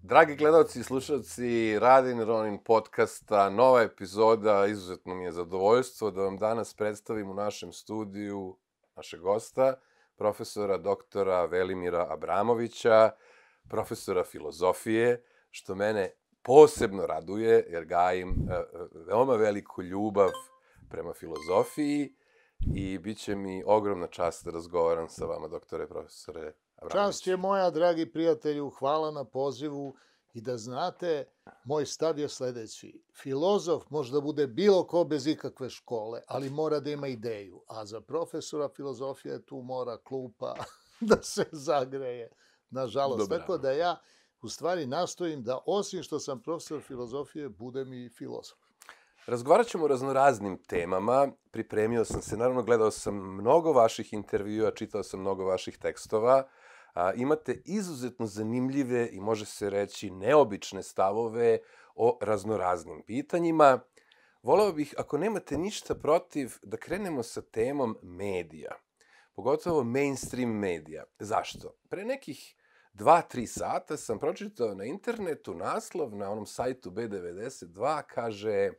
Dragi gledalci i slušalci Radin Ronin podcasta, nova epizoda, izuzetno mi je zadovoljstvo da vam danas predstavim u našem studiju našeg gosta, profesora doktora Velimira Abramovića, profesora filozofije, što mene posebno raduje jer gajim veoma veliku ljubav prema filozofiji i bit će mi ogromna čast da razgovaram sa vama, doktore, profesore Abramović. Čast je moja, dragi prijatelju, hvala na pozivu i da znate, moj stav je sledeći. Filozof može da bude bilo ko bez ikakve škole, ali mora da ima ideju. A za profesora filozofije tu mora klupa da se zagreje, nažalost. Dobro. Tako da ja u stvari nastojim da, osim što sam profesor filozofije, budem i filozof. Razgovarat ćemo o raznoraznim temama, pripremio sam se, naravno gledao sam mnogo vaših intervjua, čitao sam mnogo vaših tekstova, imate izuzetno zanimljive i može se reći neobične stavove o raznoraznim pitanjima. Voleo bih, ako nemate ništa protiv, da krenemo sa temom medija, pogotovo mainstream medija. Zašto? Pre nekih 2-3 sata sam pročitao na internetu naslov na onom sajtu B92, kaže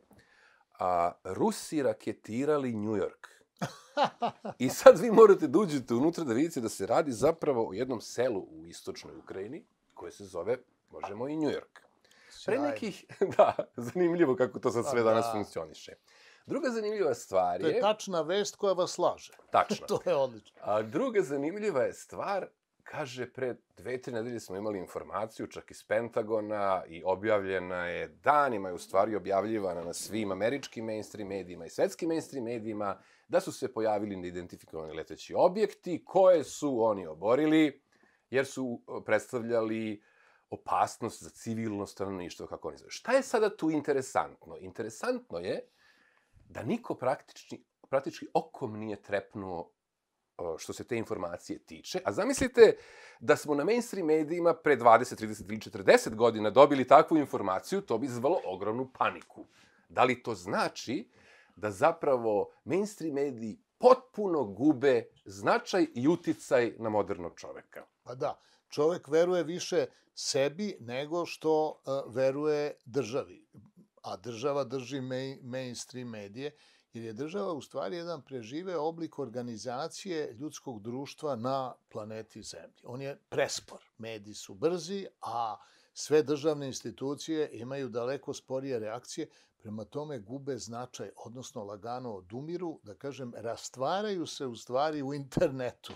Rusi raketirali New York. I sad vi morate da uđete unutra da vidite da se radi zapravo o jednom selu u istočnoj Ukrajini koje se zove, možemo, i New York. Pre nekih, da, zanimljivo kako to sad sve danas funkcioniše. Druga zanimljiva stvar je... To je tačna vest koja vas slaže. Tačno. To je odlično. A druga zanimljiva je stvar, kaže, pre 2-3 nedelje smo imali informaciju, čak iz Pentagona, i objavljena je, danima je u stvari objavljivana na svim američkim mainstream medijima i svetskim mainstream medijima, da su se pojavili neidentifikovani leteći objekti koje su oni oborili, jer su predstavljali opasnost za civilno stanovništvo, kako oni zove. Šta je sada tu interesantno? Interesantno je da niko praktički okom nije trepnuo što se te informacije tiče. A zamislite da smo na mainstream medijima pre 20, 30 ili 40 godina dobili takvu informaciju, to bi izazvalo ogromnu paniku. Da li to znači da zapravo mainstream mediji potpuno gube značaj i uticaj na modernog čoveka? Pa da, čovek veruje više sebi nego što veruje državi. A država drži mainstream medije, jer je država u stvari jedan preživeo oblik organizacije ljudskog društva na planeti Zemlji. On je prespor. Mediji su brzi, a sve državne institucije imaju daleko sporije reakcije, prema tome gube značaj, odnosno lagano odumiru, da kažem, rastvaraju se u stvari u internetu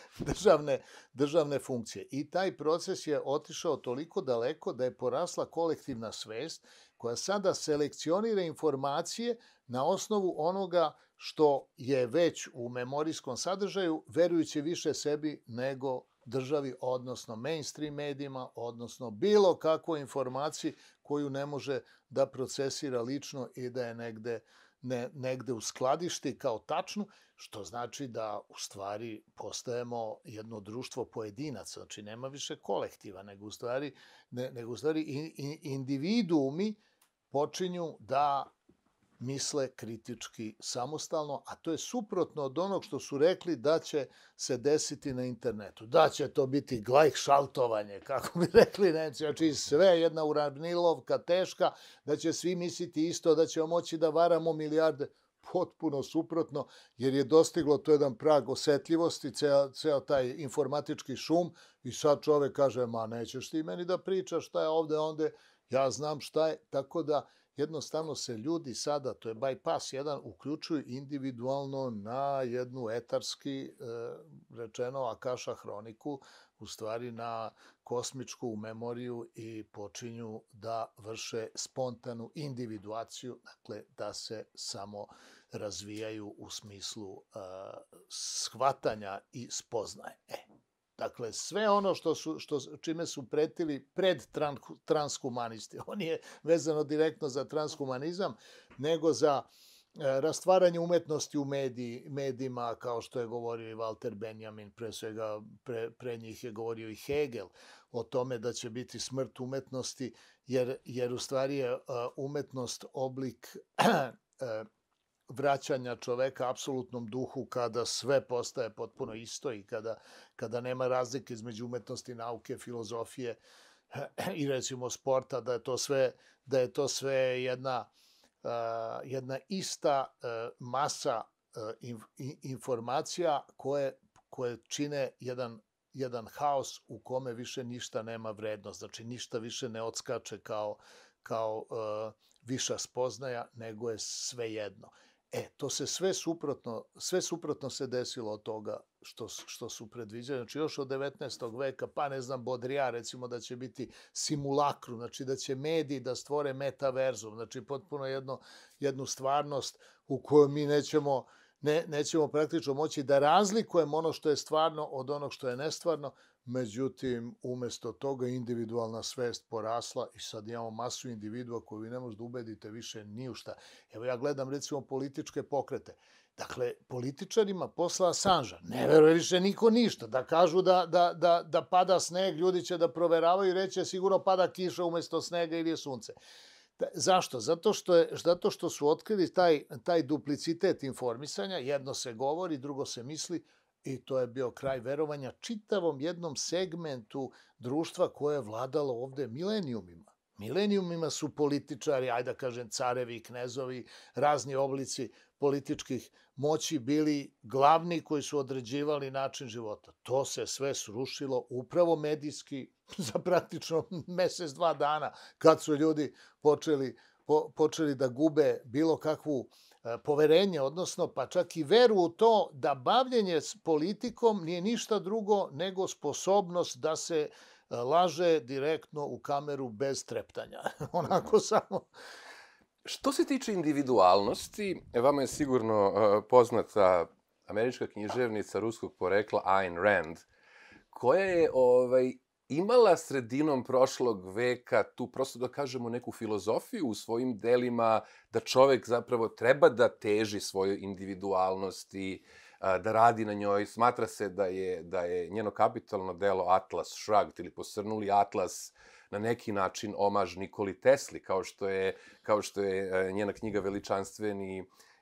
državne funkcije. I taj proces je otišao toliko daleko da je porasla kolektivna svest koja sada selekcionira informacije na osnovu onoga što je već u memorijskom sadržaju, verujući više sebi nego državi, odnosno mainstream medijima, odnosno bilo kakvoj informaciji koju ne može da procesira lično i da je negde uskladišti kao tačnu, što znači da u stvari postajemo jedno društvo pojedinaca, znači nema više kolektiva, nego u stvari individuumi počinju da misle kritički samostalno, a to je suprotno od onog što su rekli da će se desiti na internetu. Da će to biti glajhšaltovanje, kako bi rekli Nemci, znači sve jedna uravnilovka teška, da će svi misliti isto, da ćemo moći da varamo milijarde. Potpuno suprotno, jer je dostiglo to jedan prag osetljivosti, ceo taj informatički šum, i sad čovek kaže, ma nećeš ti meni da pričaš šta je ovde, onda ja znam šta je, tako da jednostavno se ljudi sada, to je bypass jedan, uključuju individualno na jednu etarski, rečeno, Akaša hroniku, u stvari na kosmičku memoriju, i počinju da vrše spontanu individuaciju, dakle da se samo razvijaju u smislu shvatanja i spoznaje. Dakle, sve ono čime su pretili pred transhumanisti, on je vezano direktno za transhumanizam, nego za rastvaranje umetnosti u medijima, kao što je govorio i Walter Benjamin, pre svega pre njih je govorio i Hegel, o tome da će biti smrt umetnosti, jer u stvari je umetnost oblik vraćanja čoveka apsolutnom duhu kada sve postaje potpuno isto i kada nema razlike između umetnosti, nauke, filozofije, i recimo sporta, da je to sve jedna ista masa informacija koje čine jedan haos u kome više ništa nema vrednost. Znači, ništa više ne odskače kao viša spoznaja, nego je sve jedno. To se sve suprotno se desilo od toga što su predviđali. Znači, još od 19. veka, pa ne znam, Baudrillard, recimo da će biti simulakrum, znači da će mediji da stvore metaverzum, znači potpuno jednu stvarnost u kojoj mi nećemo praktično moći da razlikujemo ono što je stvarno od onog što je nestvarno. Međutim, umesto toga individualna svest porasla i sad imamo masu individua koju vi ne možete ubedite više ni u šta. Evo ja gledam recimo političke pokrete. Dakle, političarima posla Assange-a ne veruje više niko ništa. Da kažu da pada sneg, ljudi će da proveravaju i reće sigurno pada kiša umesto snega ili je sunce. Zašto? Zato što su otkrili taj duplicitet informisanja, jedno se govori, drugo se misli, i to je bio kraj verovanja čitavom jednom segmentu društva koje je vladalo ovde milenijumima. Milenijumima su političari, ajde da kažem carevi, knezovi, razni oblici političkih moći bili glavni koji su određivali način života. To se sve srušilo upravo medijski za praktično mesec, 2 dana, kad su ljudi počeli da gube bilo kakvu poverenje, odnosno pa čak i veru u to da bavljenje s politikom nije ništa drugo nego sposobnost da se laže direktno u kameru bez treptanja. Onako samo. Što se tiče individualnosti, vama je sigurno poznata američka književnica ruskog porekla Ayn Rand, koja je imala sredinom prošlog veka tu, prosto da kažemo, neku filozofiju u svojim delima, da čovek zapravo treba da teži svojoj individualnosti, da radi na njoj. Smatra se da je njeno kapitalno delo Atlas Shrugged ili Posrnuli atlas na neki način omaž Nikoli Tesli, kao što je njena knjiga veličanstveni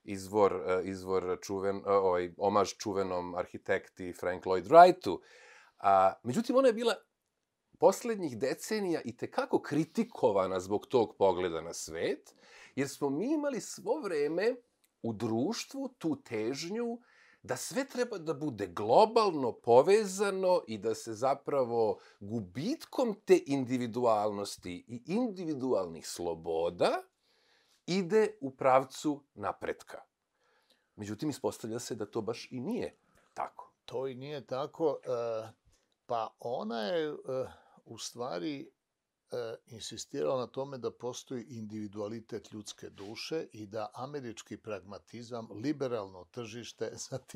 izvor omaž čuvenom arhitekti Frank Lloyd Wrightu. Međutim, ona je bila poslednjih decenija i tekako kritikovana zbog tog pogleda na svet, jer smo mi imali svo vreme u društvu tu težnju da sve treba da bude globalno povezano i da se zapravo gubitkom te individualnosti i individualnih sloboda ide u pravcu napretka. Međutim, ispostavlja se da to baš i nije tako. To i nije tako. Pa ona je u stvari insistirala na tome da postoji individualitet ljudske duše i da američki pragmatizam, liberalno tržište,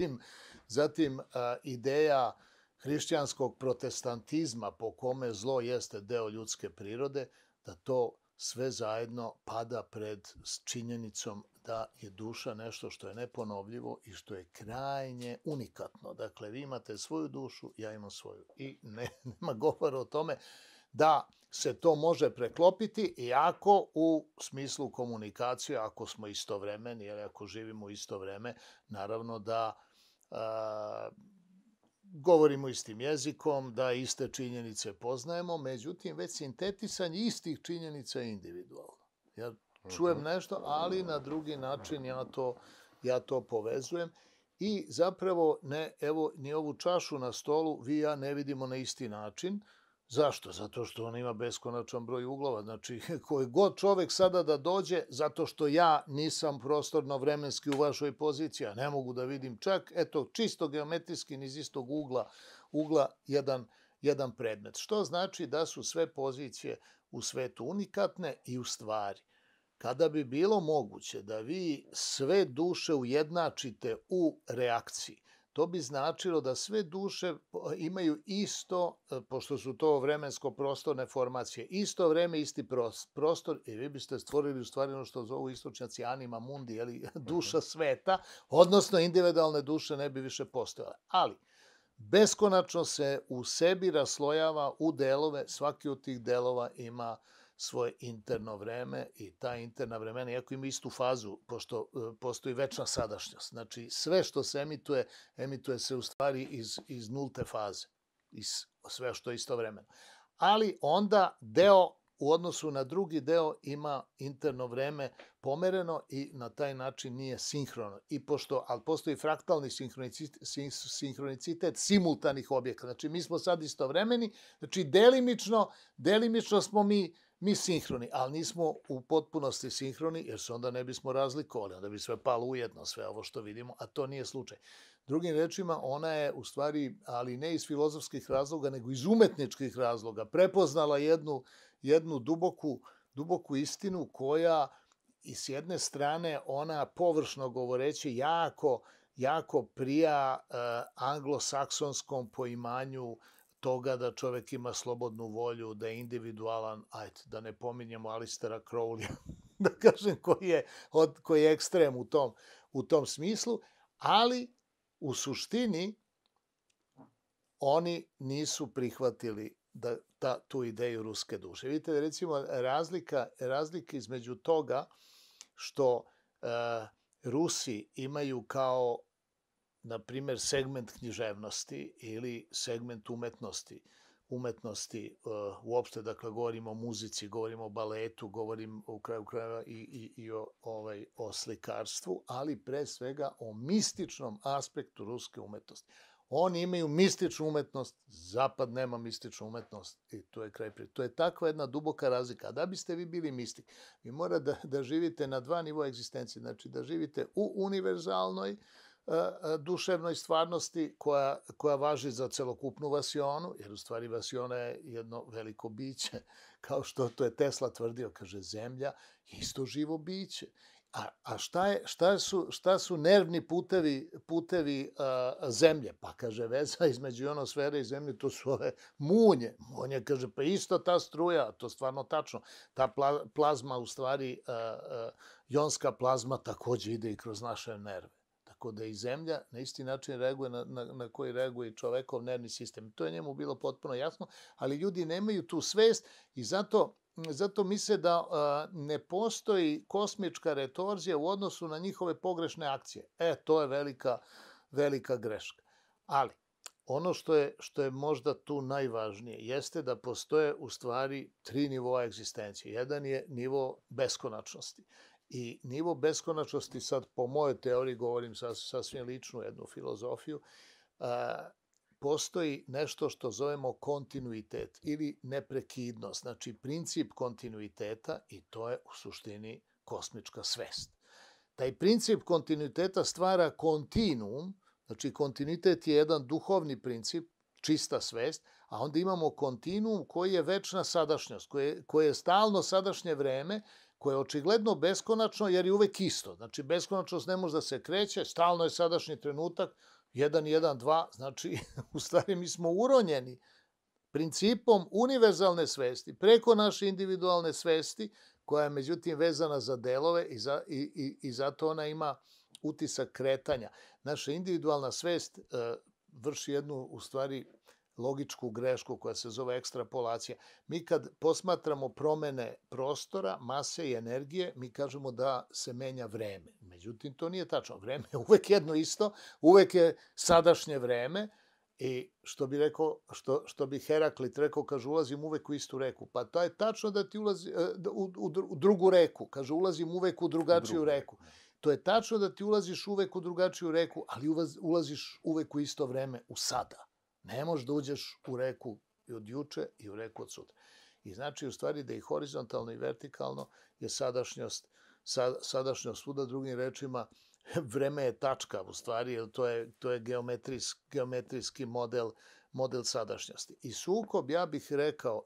zatim ideja hrišćanskog protestantizma po kome zlo jeste deo ljudske prirode, da to sve zajedno pada pred činjenicom da je duša nešto što je neponovljivo i što je krajnje unikatno. Dakle, vi imate svoju dušu, ja imam svoju. I nema govora o tome da se to može preklopiti, iako u smislu komunikacije, ako smo istovremeni, ili ako živimo u isto vreme, naravno da govorimo istim jezikom, da iste činjenice poznajemo, međutim, već sintetisanje istih činjenica je individualno. Ja čujem nešto, ali na drugi način ja to povezujem i zapravo ni ovu čašu na stolu vi i ja ne vidimo na isti način. Zašto? Zato što on ima beskonačan broj uglova. Znači, koji god čovek sada da dođe, zato što ja nisam prostorno-vremenski u vašoj poziciji, a ne mogu da vidim čak, čisto geometrijski niz istog ugla jedan predmet. Što znači da su sve pozicije u svetu unikatne i u stvari. Kada bi bilo moguće da vi sve duše ujednačite u reakciji, to bi značilo da sve duše imaju isto, pošto su to vremensko-prostorne formacije, isto vreme, isti prostor, i vi biste stvorili u stvari ono što zovu istočnjaci anima mundi, duša sveta, odnosno individualne duše ne bi više postojale. Ali, beskonačno se u sebi raslojava u delove, svaki od tih delova ima svoje interno vreme i ta interna vremena, iako ima istu fazu, pošto postoji večna sadašnjost. Znači, sve što se emituje se u stvari iz nulte faze, iz sve što je istovremeno. ali onda deo u odnosu na drugi deo ima interno vreme pomereno i na taj način nije sinhrono. Ali postoji fraktalni sinhronicitet simultanih objekata. Znači, mi smo sad istovremeni, znači delimično smo mi sinhroni, ali nismo u potpunosti sinhroni, jer se onda ne bismo razlikovali, onda bi sve palo ujedno, sve ovo što vidimo, a to nije slučaj. Drugim rečima, ona je u stvari, ali ne iz filozofskih razloga, nego iz umetničkih razloga, prepoznala jednu duboku istinu koja i s jedne strane ona površno govoreći jako prija anglosaksonskom poimanju toga da čovek ima slobodnu volju, da je individualan, da ne pominjemo Alistera Crowleya, da kažem koji je ekstrem u tom smislu, ali u suštini oni nisu prihvatili tu ideju ruske duše. Vidite, recimo, razlika između toga što Rusi imaju kao, na primer, segment književnosti ili segment umetnosti uopšte, dakle, govorimo o muzici, govorimo o baletu, govorim u kraju krajeva i o slikarstvu, ali pre svega o mističnom aspektu ruske umetnosti. Oni imaju mističnu umetnost, Zapad nema mističnu umetnost i to je kraj priče. To je takva jedna duboka razlika. A da biste vi bili mistik, vi morate da živite na dva nivoa egzistencije. Znači da živite u univerzalnoj duševnoj stvarnosti koja važi za celokupnu vasionu, jer u stvari vasiona je jedno veliko biće, kao što to je Tesla tvrdio, kaže, zemlja je isto živo biće. A šta su nervni putevi zemlje? Pa kaže, veza između ionosfere i zemlje, to su ove munje. Munje, kaže, pa isto ta struja, to je stvarno tačno. Ta plazma, u stvari, jonska plazma takođe ide i kroz naše nerve. Tako da i zemlja na isti način reaguje na koji reaguje i čovekov nervni sistem. To je njemu bilo potpuno jasno, ali ljudi nemaju tu svest i zato misle da ne postoji kosmička retorzija u odnosu na njihove pogrešne akcije. To je velika greška. Ali, ono što je možda tu najvažnije, jeste da postoje u stvari tri nivoa egzistencije. Jedan je nivo beskonačnosti. I nivo beskonačnosti, sad po mojoj teoriji, govorim sasvim ličnu jednu filozofiju, postoji nešto što zovemo kontinuitet ili neprekidnost, znači princip kontinuiteta, i to je u suštini kosmička svest. Taj princip kontinuiteta stvara kontinuum, znači kontinuitet je jedan duhovni princip, čista svest, a onda imamo kontinuum koji je večna sadašnjost, koje je stalno sadašnje vreme, koje je očigledno beskonačno jer je uvek isto. Znači, beskonačnost ne može da se kreće, stalno je sadašnji trenutak, 1, 1, 2, znači, u stvari mi smo uronjeni principom univerzalne svesti, preko naše individualne svesti, koja je međutim vezana za delove i zato ona ima utisak kretanja. Naša individualna svest vrši jednu, u stvari, logičku grešku koja se zove ekstrapolacija. Mi kad posmatramo promene prostora, mase i energije, mi kažemo da se menja vreme. Međutim, to nije tačno. Vreme je uvek jedno isto, uvek je sadašnje vreme i što bi Heraklit rekao, kaže, ulazim uvek u istu reku. Pa to je tačno da ti ulazi u drugu reku. Kaže, ulazim uvek u drugačiju reku. To je tačno da ti ulaziš uvek u drugačiju reku, ali ulaziš uvek u isto vreme, u sada. Ne možeš da uđeš u reku od juče i u reku od sutra. I znači, u stvari, da i horizontalno i vertikalno je sadašnjost svuda, drugim rečima, vreme je tačka, u stvari, jer to je geometrijski model sadašnjosti. I sukob, ja bih rekao,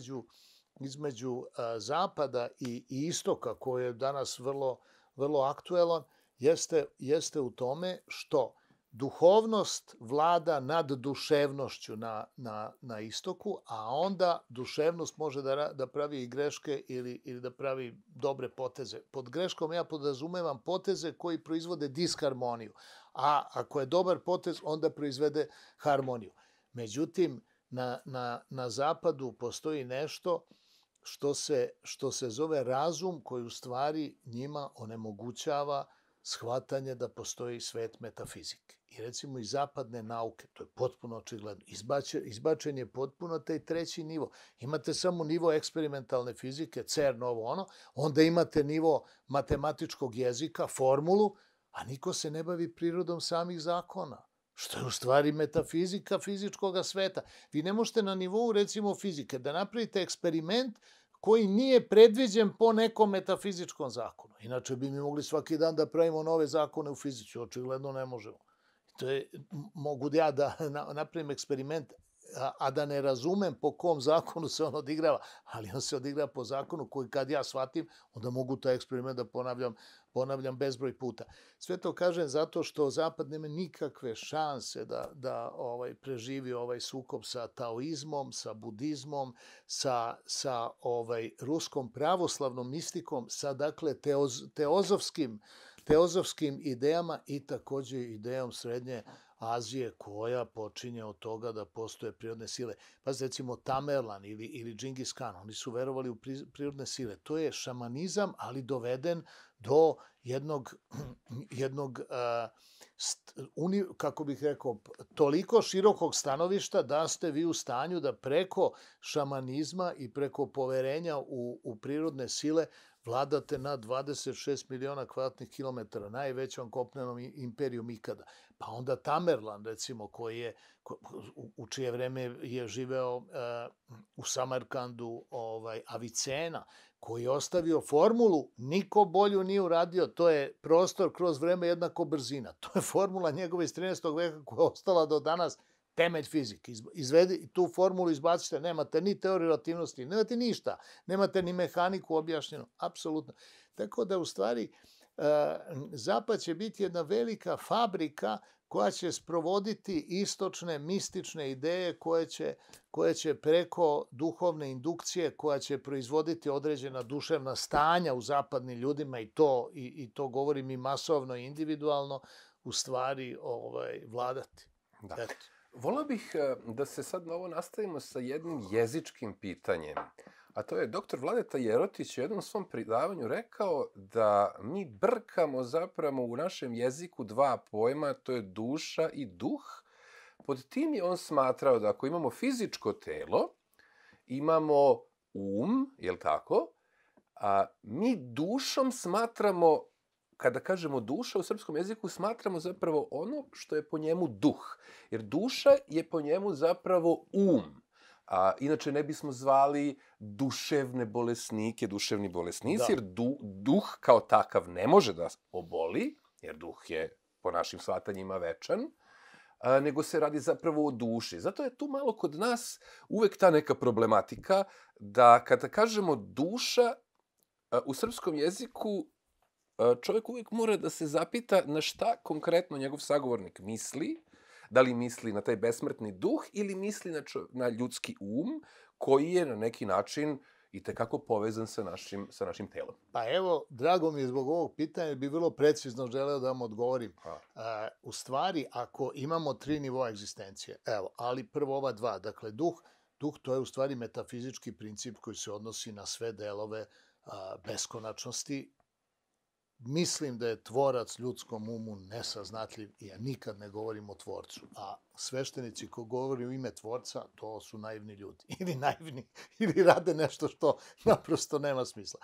između zapada i istoka, koji je danas vrlo aktuelan, jeste u tome što duhovnost vlada nad duševnošću na istoku, a onda duševnost može da pravi i greške ili da pravi dobre poteze. Pod greškom ja podrazumevam poteze koji proizvode disharmoniju, a ako je dobar potez, onda proizvede harmoniju. Međutim, na zapadu postoji nešto što se zove razum, koji u stvari njima onemogućava shvatanje da postoji svet metafizike. I recimo iz zapadne nauke, to je potpuno očigledno, izbačen je potpuno taj treći nivo. Imate samo nivo eksperimentalne fizike, CERN, ovo ono, onda imate nivo matematičkog jezika, formulu, a niko se ne bavi prirodom samih zakona, što je u stvari metafizika fizičkog sveta. Vi ne možete na nivou, recimo, fizike da napravite eksperiment koji nije predviđen po nekom metafizičkom zakonu. Inače bi mi mogli svaki dan da pravimo nove zakone u fizici, očigledno ne možemo. Mogu ja da napravim eksperiment, a da ne razumem po kom zakonu se on odigrava, ali on se odigrava po zakonu koji kad ja shvatim, onda mogu taj eksperiment da ponavljam bezbroj puta. Sve to kažem zato što Zapad nema nikakve šanse da preživi ovaj sukob sa taoizmom, sa budizmom, sa ruskom pravoslavnom mistikom, sa dakle teozofskim idejama i takođe idejom Srednje Azije koja počinje od toga da postoje prirodne sile. Pa recimo Tamerlan ili Džingis Khan, oni su verovali u prirodne sile. To je šamanizam, ali doveden do jednog kako bih rekao, toliko širokog stanovišta da ste vi u stanju da preko šamanizma i preko poverenja u prirodne sile vladate na 26 miliona kvadratnih kilometara, najvećom kopnenom imperijom ikada. Pa onda Tamerlan, recimo, u čije vreme je živeo u Samarkandu Avicena, koji je ostavio formulu, niko bolju nije uradio, to je prostor kroz vreme jednako brzina. To je formula njegove iz 13. veka koja je ostala do danas temelj fizike. Tu formulu izbacite, nemate ni teoriju relativnosti, nemate ništa, nemate ni mehaniku objašnjenu, apsolutno. Tako da, u stvari, Zapad će biti jedna velika fabrika koja će sprovoditi istočne, mistične ideje koje će preko duhovne indukcije, koja će proizvoditi određena duševna stanja u zapadnim ljudima i to govorim i masovno i individualno, u stvari vladati. Da. Voleo bih da se sad na ovo nastavimo sa jednim jezičkim pitanjem. A to je, dr. Vladeta Jerotić u jednom svom predavanju rekao da mi brkamo zapravo u našem jeziku dva pojma, to je duša i duh. Pod tim je on smatrao da ako imamo fizičko telo, imamo jel tako? A mi dušom smatramo, kada kažemo duša u srpskom jeziku, smatramo zapravo ono što je po njemu duh. Jer duša je po njemu zapravo inače ne bismo zvali duševni bolesnici, jer duh kao takav ne može da oboli, jer duh je po našim shvatanjima večan, nego se radi zapravo o duši. Zato je tu malo kod nas uvek ta neka problematika da kada kažemo duša u srpskom jeziku, čovjek uvijek mora da se zapita na šta konkretno njegov sagovornik misli, da li misli na taj besmrtni duh ili misli na ljudski koji je na neki način itekako povezan sa našim telom. Pa evo, drago mi je zbog ovog pitanja, bi vrlo precizno želeo da vam odgovorim. U stvari, ako imamo 3 nivoa egzistencije, ali prvo ova 2, dakle duh to je u stvari metafizički princip koji se odnosi na sve delove beskonačnosti. Mislim da je tvorac ljudskom umu nesaznatljiv i ja nikad ne govorim o tvorcu. A sveštenici koji govori u ime tvorca, to su naivni ljudi. Ili naivni, ili rade nešto što naprosto nema smisla.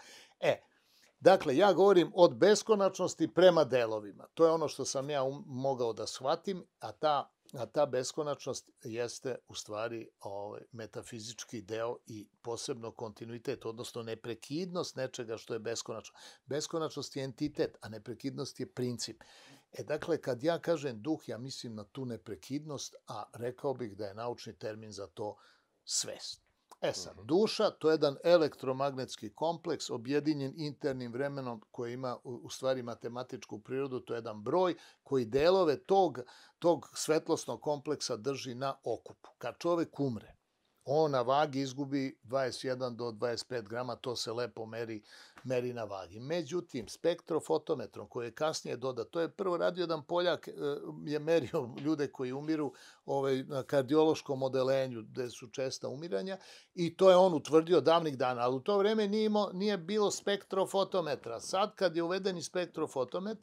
Dakle, ja govorim od beskonačnosti prema delovima. To je ono što sam ja mogao da shvatim, a ta beskonačnost jeste u stvari metafizički deo i posebno kontinuitet, odnosno neprekidnost nečega što je beskonačno. Beskonačnost je entitet, a neprekidnost je princip. Dakle, kad ja kažem duh, ja mislim na tu neprekidnost, a rekao bih da je naučni termin za to svest. Sad, duša, to je jedan elektromagnetski kompleks objedinjen internim vremenom koji ima u stvari matematičku prirodu, to je jedan broj koji delove tog svetlosnog kompleksa drži na okupu. Kad čovek umre, on na vagi izgubi 21 do 25 grama, to se lepo meri na vagi. Međutim, spektrofotometrom koji je kasnije dodat, to je prvo radio jedan Poljak, je merio ljude koji umiru na kardiološkom odelenju gde su česta umiranja i to je on utvrdio davnih dana, ali u to vreme nije bilo spektrofotometra. Sad kad je uveden i spektrofotometar,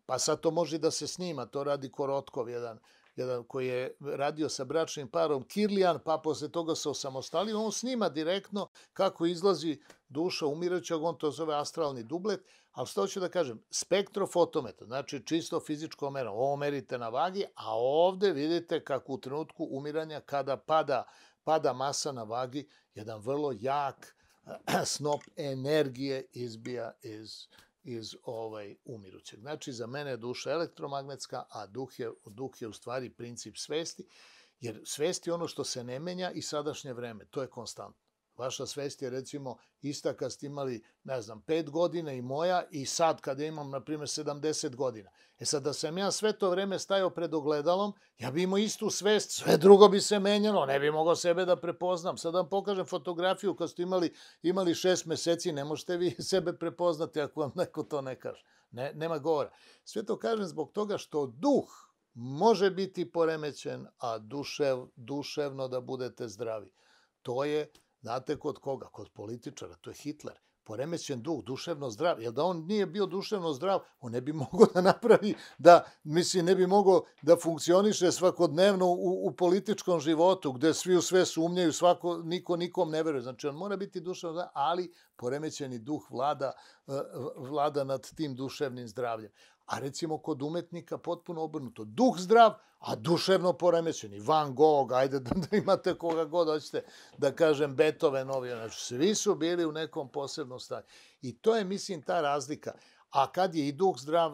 Pa sad to može da se snima, to radi Korotkov, jedan koji je radio sa bračnim parom Kirlijan, pa posle toga se osamostalio, on snima direktno kako izlazi duša umirajućeg, on to zove astralni dublet, ali što hoću da kažem, spektrofotometar, znači čisto fizičko mero, ovo merite na vagi, a ovde vidite kako u trenutku umiranja, kada pada masa na vagi, jedan vrlo jak snop energije izbija iz umirućeg. Znači, za mene je duša elektromagnetska, a duh je u stvari princip svesti, jer svest je ono što se ne menja i sadašnje vreme, to je konstantno. Vaša svest je, recimo, ista kad ste imali, 5 godina i moja, i sad kada imam, na primjer, 70 godina. E sad, da sam ja sve to vreme stajao pred ogledalom, ja bi imao istu svest, sve drugo bi se menjalo, ne bi mogao sebe da prepoznam. Sad vam pokažem fotografiju kad ste imali 6 meseci, ne možete vi sebe prepoznati ako vam neko to ne kaže. Nema govora. Sve to kažem zbog toga što duh može biti poremećen, a duševno da budete zdravi. To je, znate kod koga? Kod političara, to je Hitler. Poremećen duh, duševno zdrav. Jer da on nije bio duševno zdrav, on ne bi mogao da napravi, ne bi mogao da funkcioniše svakodnevno u političkom životu, gde svi u sve sumnjaju, niko nikom ne veruje. Znači, on mora biti duševno zdrav, ali poremećeni duh vlada nad tim duševnim zdravljem. A recimo kod umetnika potpuno obrnuto. Duh zdrav, a duševno poremećeni. Van Gogh, ajde da imate koga god hoćete, da kažem Beethoven, znači svi su bili u nekom posebnom stanju. I to je, mislim, ta razlika. A kad je i duh zdrav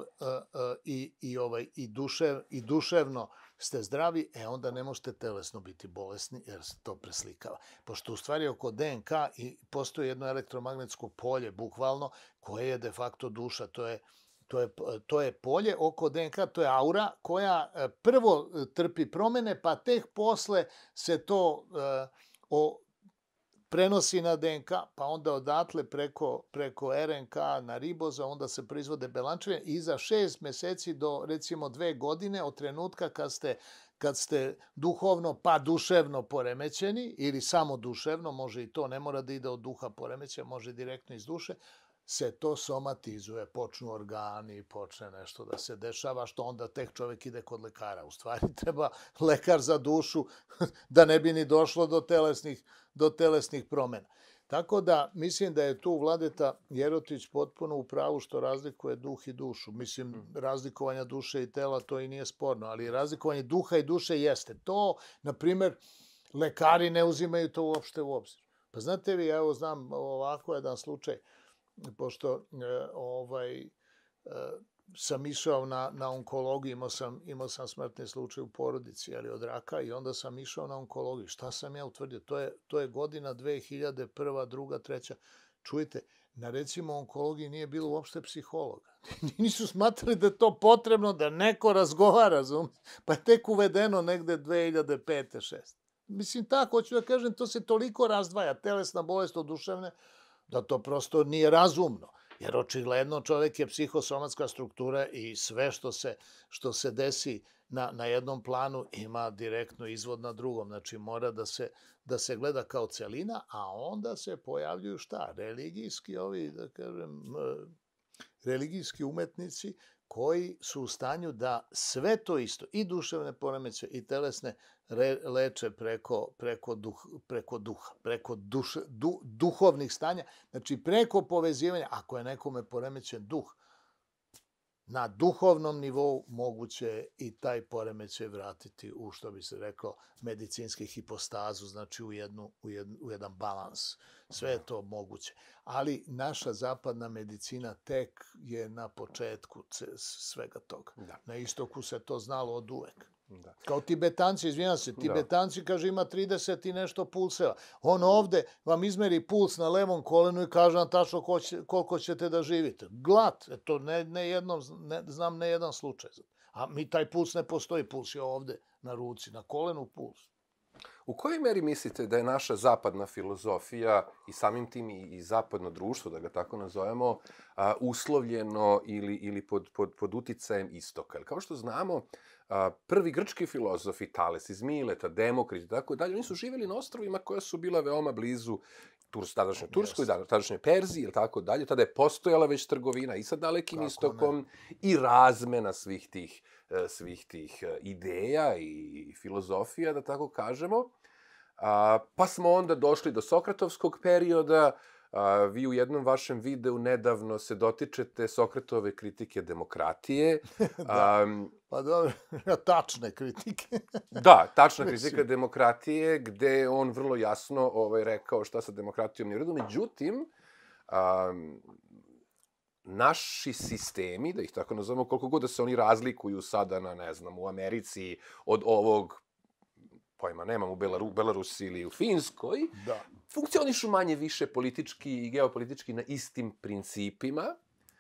i duševno ste zdravi, onda ne možete telesno biti bolesni, jer se to preslikava. Pošto u stvari oko DNK postoji jedno elektromagnetsko polje, bukvalno, koje je de facto duša, to je polje oko DNK, to je aura koja prvo trpi promene, pa tek posle se to prenosi na DNK, pa onda odatle preko RNK na riboza, onda se proizvode belančevine i za 6 meseci do recimo 2 godine od trenutka kad ste duhovno pa duševno poremećeni ili samo duševno, može i to, ne mora da ide od duha poremećenja, može direktno iz duše, se to somatizuje, počnu organi, počne nešto da se dešava, što onda tek čovek ide kod lekara. U stvari treba lekar za dušu da ne bi ni došlo do telesnih promena. Tako da mislim da je tu Vladeta Jerotić potpuno u pravu što razlikuje duh i dušu. Mislim, razlikovanja duše i tela to i nije sporno, ali razlikovanje duha i duše jeste. To, na primer, lekari ne uzimaju to uopšte u obzir. Pa znate vi, evo znam ovako jedan slučaj, pošto sam išao na onkologiju, imao sam smrtni slučaj u porodici, ali od raka, i onda sam išao na onkologiju. Šta sam ja utvrdio? To je godina 2001, 2, 3. Čujte, na recimo onkologiji nije bilo uopšte psihologa. Nisu smatrali da je to potrebno, da neko razgovara, pa je tek uvedeno negde 2005. 2006. Mislim, tako, hoću da kažem, to se toliko razdvaja, telesna bolest od duševne, da to prosto nije razumno. Jer očigledno čovek je psihosomatska struktura i sve što se desi na jednom planu ima direktno izvod na drugom. Znači mora da se gleda kao celina, a onda se pojavljuju šta? Religijski umetnici koji su u stanju da sve to isto, i duševne poremećaje i telesne, leče preko duha, preko duhovnih stanja, znači preko povezivanja. Ako je nekome poremećen duh, na duhovnom nivou moguće je i taj poremećaj vratiti u, što bi se reklo, medicinski hipostazu, znači u jedan balans. Sve je to moguće. Ali naša zapadna medicina tek je na početku svega toga. Na istoku se to znalo od uvek. Kao Tibetanci, izvinjam se, Tibetanci, kaže, ima 30 i nešto pulseva. On ovde vam izmeri puls na levom kolenu i kaže vam tačno koliko ćete da živite. Glad, to znam ne jedan slučaj. A mi taj puls ne postoji, puls je ovde na ruci, na kolenu puls. U kojoj meri mislite da je naša zapadna filozofija i samim tim i zapadno društvo, da ga tako nazovemo, uslovljeno ili pod uticajem istoka? Kao što znamo, prvi grčki filozofi, Tales iz Mileta, Demokrit i tako dalje, oni su živjeli na ostrvima koja su bila veoma blizu tadašnjoj Turskoj, tadašnjoj Perziji, ili tako dalje. Tada je postojala već trgovina i sa Dalekim istokom i razmena svih tih ideja i filozofija, da tako kažemo. Pa smo onda došli do Sokratovskog perioda. Vi u jednom vašem videu nedavno se dotičete Sokratove kritike demokratije. Pa dobro, tačne kritike. Da, tačna kritika demokratije, gde je on vrlo jasno rekao šta sa demokratijom nije u redu. Međutim, naši sistemi, da ih tako nazovemo, koliko god da se oni razlikuju sada na, ne znam, u Americi od ovog, pojma nemam, u Belorusiji ili u Finskoj, funkcionišu manje više politički i geopolitički na istim principima,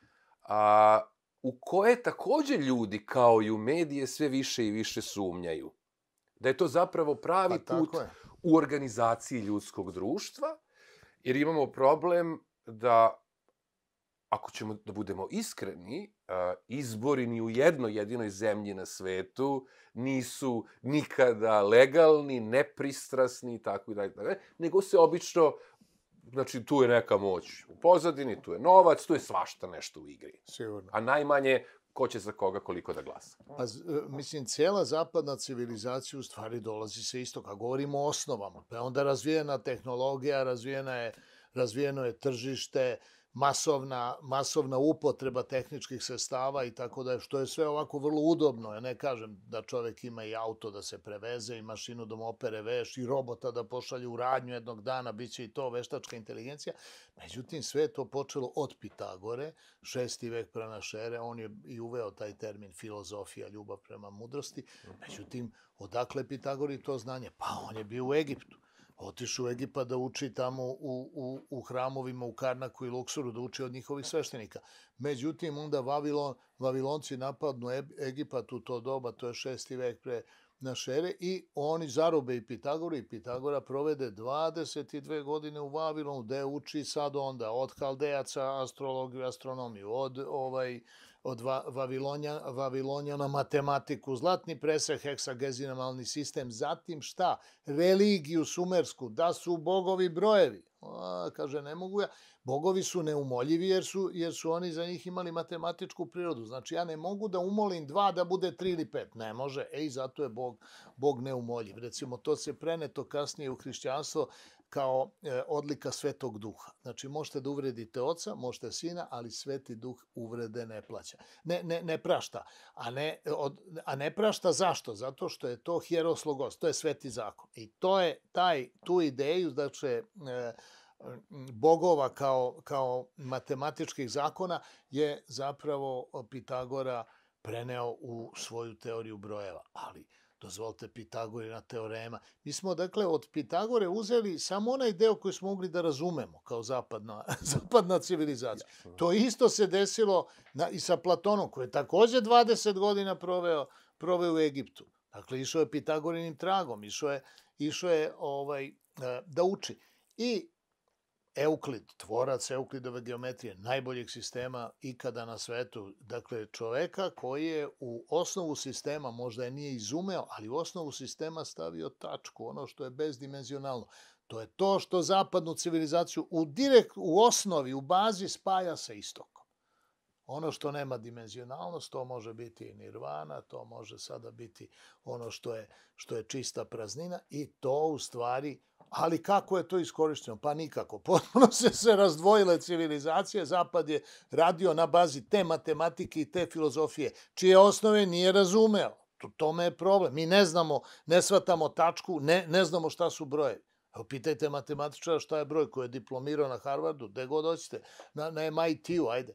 u koje takođe ljudi, kao i u medije, sve više i više sumnjaju. Da je to zapravo pravi put u organizaciji ljudskog društva, jer imamo problem da, ako ćemo da budemo iskreni, izbori ni u jednoj jedinoj zemlji na svetu nisu nikada legalni, nepristrasni i tako dalje, nego se obično, znači, tu je neka moć u pozadini, tu je novac, tu je svašta nešto u igri. Sigurno. A najmanje ko će za koga koliko da glasa. Pa, mislim, cijela zapadna civilizacija u stvari dolazi sa istoka. Govorimo o osnovama. Pa onda razvijena tehnologija, razvijeno je tržište, masovna upotreba tehničkih sredstava i tako da je, što je sve ovako vrlo udobno. Ja ne kažem da čovek ima i auto da se preveze i mašinu da mu opere veš i robota da pošalje u radnju jednog dana, bit će i to veštačka inteligencija. Međutim, sve je to počelo od Pitagore, 6. vek pre naše ere, on je i uveo taj termin filozofija, ljubav prema mudrosti. Međutim, odakle Pitagori to znanje? Pa on je bio u Egiptu. Otišao u Egipat da uči tamo u hramovima, u Karnaku i Luksuru, da uči od njihovih sveštenika. Međutim, onda Vavilonci napadnu Egipat u to doba, to je 6. vek pre naše ere, i oni zarobe i Pitagoru, i Pitagora provede 22 godine u Vavilonu, gde uči sad onda od Haldejaca astrologiju, astronomiju, od Vavilonjana matematiku, zlatni presek, heksagezimalni sistem, zatim šta? Religiju sumersku, da su bogovi brojevi. Kaže, ne mogu ja. Bogovi su neumoljivi jer su oni za njih imali matematičku prirodu. Znači, ja ne mogu da umolim 2 da bude 3 ili 5. Ne može. Zato je Bog neumoljiv. Recimo, to se preneto kasnije u hrišćanstvo kao odlika Svetog Duha. Znači, možete da uvredite oca, možete sina, ali Sveti Duh uvrede ne plaća. Ne prašta. A ne prašta zašto? Zato što je to hieroslogos, to je sveti zakon. I to je tu ideju, znači, bogova kao matematičkih zakona je zapravo Pitagora preneo u svoju teoriju brojeva. Ali dozvolite, Pitagorina teorema. Mi smo, dakle, od Pitagore uzeli samo onaj deo koji smo mogli da razumemo kao zapadna civilizacija. To isto se desilo i sa Platonom, koji je takođe 20 godina proveo u Egiptu. Dakle, išao je Pitagorinim tragom, išao je da uči. I Euklid, tvorac Euklidove geometrije, najboljeg sistema ikada na svetu. Dakle, čoveka koji je u osnovu sistema, možda je nije izumeo, ali u osnovu sistema stavio tačku, ono što je bezdimenzionalno. To je to što zapadnu civilizaciju u osnovi, u bazi spaja sa istokom. Ono što nema dimenzionalnost, to može biti nirvana, to može sada biti ono što je čista praznina i to u stvari. Ali kako je to iskorišteno? Pa nikako. Potpuno se razdvojile civilizacije. Zapad je radio na bazi te matematike i te filozofije, čije osnove nije razumeo. Tome je problem. Mi ne znamo, ne shvatamo tačku, ne znamo šta su brojevi. Evo, pitajte matematičara šta je broj koji je diplomirao na Harvardu, gde god hoćete, na MIT-u, ajde.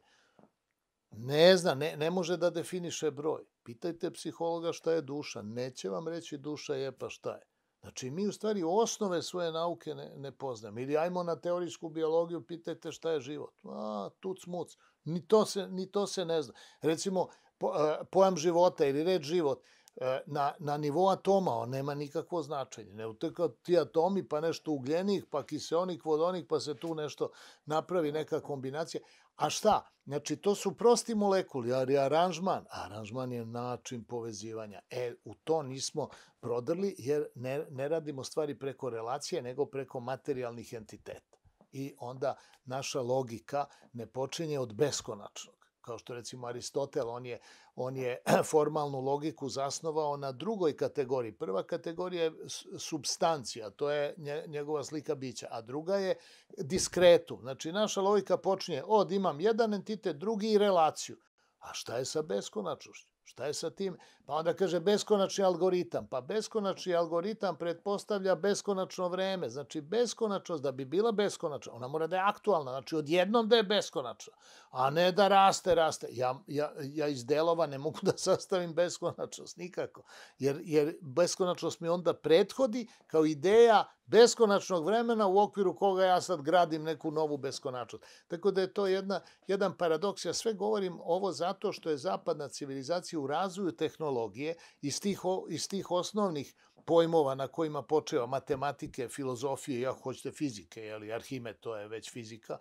Ne zna, ne može da definiše broj. Pitajte psihologa šta je duša. Neće vam reći duša je, pa šta je. Znači, mi u stvari osnove svoje nauke ne poznajemo. Ili ajmo na teorijsku biologiju, pitajte šta je život. Tuc muc. Ni to se ne zna. Recimo, pojam života ili reč život, na nivou atoma on nema nikakvo značenje. Ne utekao ti atomi, pa nešto ugljenih, pa kiseonik, vodonik, pa se tu nešto napravi, neka kombinacija. A šta? Znači, to su prosti molekuli, ali aranžman je način povezivanja. U to nismo prodrli, jer ne radimo stvari preko relacije, nego preko materijalnih entiteta. I onda naša logika ne počinje od beskonačnog. Kao što recimo Aristotel, on je formalnu logiku zasnovao na drugoj kategoriji. Prva kategorija je substancija, to je njegova slika bića, a druga je diskretum. Znači, naša logika počinje od imam jedan entitet, drugi i relaciju. A šta je sa beskonačnošću? Šta je sa tim? Pa onda kaže beskonačni algoritam. Pa beskonačni algoritam pretpostavlja beskonačno vreme. Znači, beskonačnost, da bi bila beskonačna, ona mora da je aktualna. Znači, odjednom da je beskonačna, a ne da raste. Ja iz delova ne mogu da sastavim beskonačnost, nikako. Jer beskonačnost mi onda prethodi kao ideja beskonačnog vremena u okviru koga ja sad gradim neku novu beskonačnost. Tako da je to jedan paradoks. Ja sve govorim ovo zato što je zapadna civilizacija u razvoju tehnologije iz tih osnovnih pojmova na kojima počeva matematike, filozofije i ako hoćete fizike, jeli Arhimed, to je već fizika,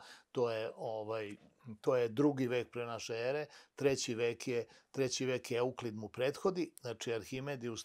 to je 2. vek pre naše ere, 3. vek je Euklid mu prethodi, znači Arhimed je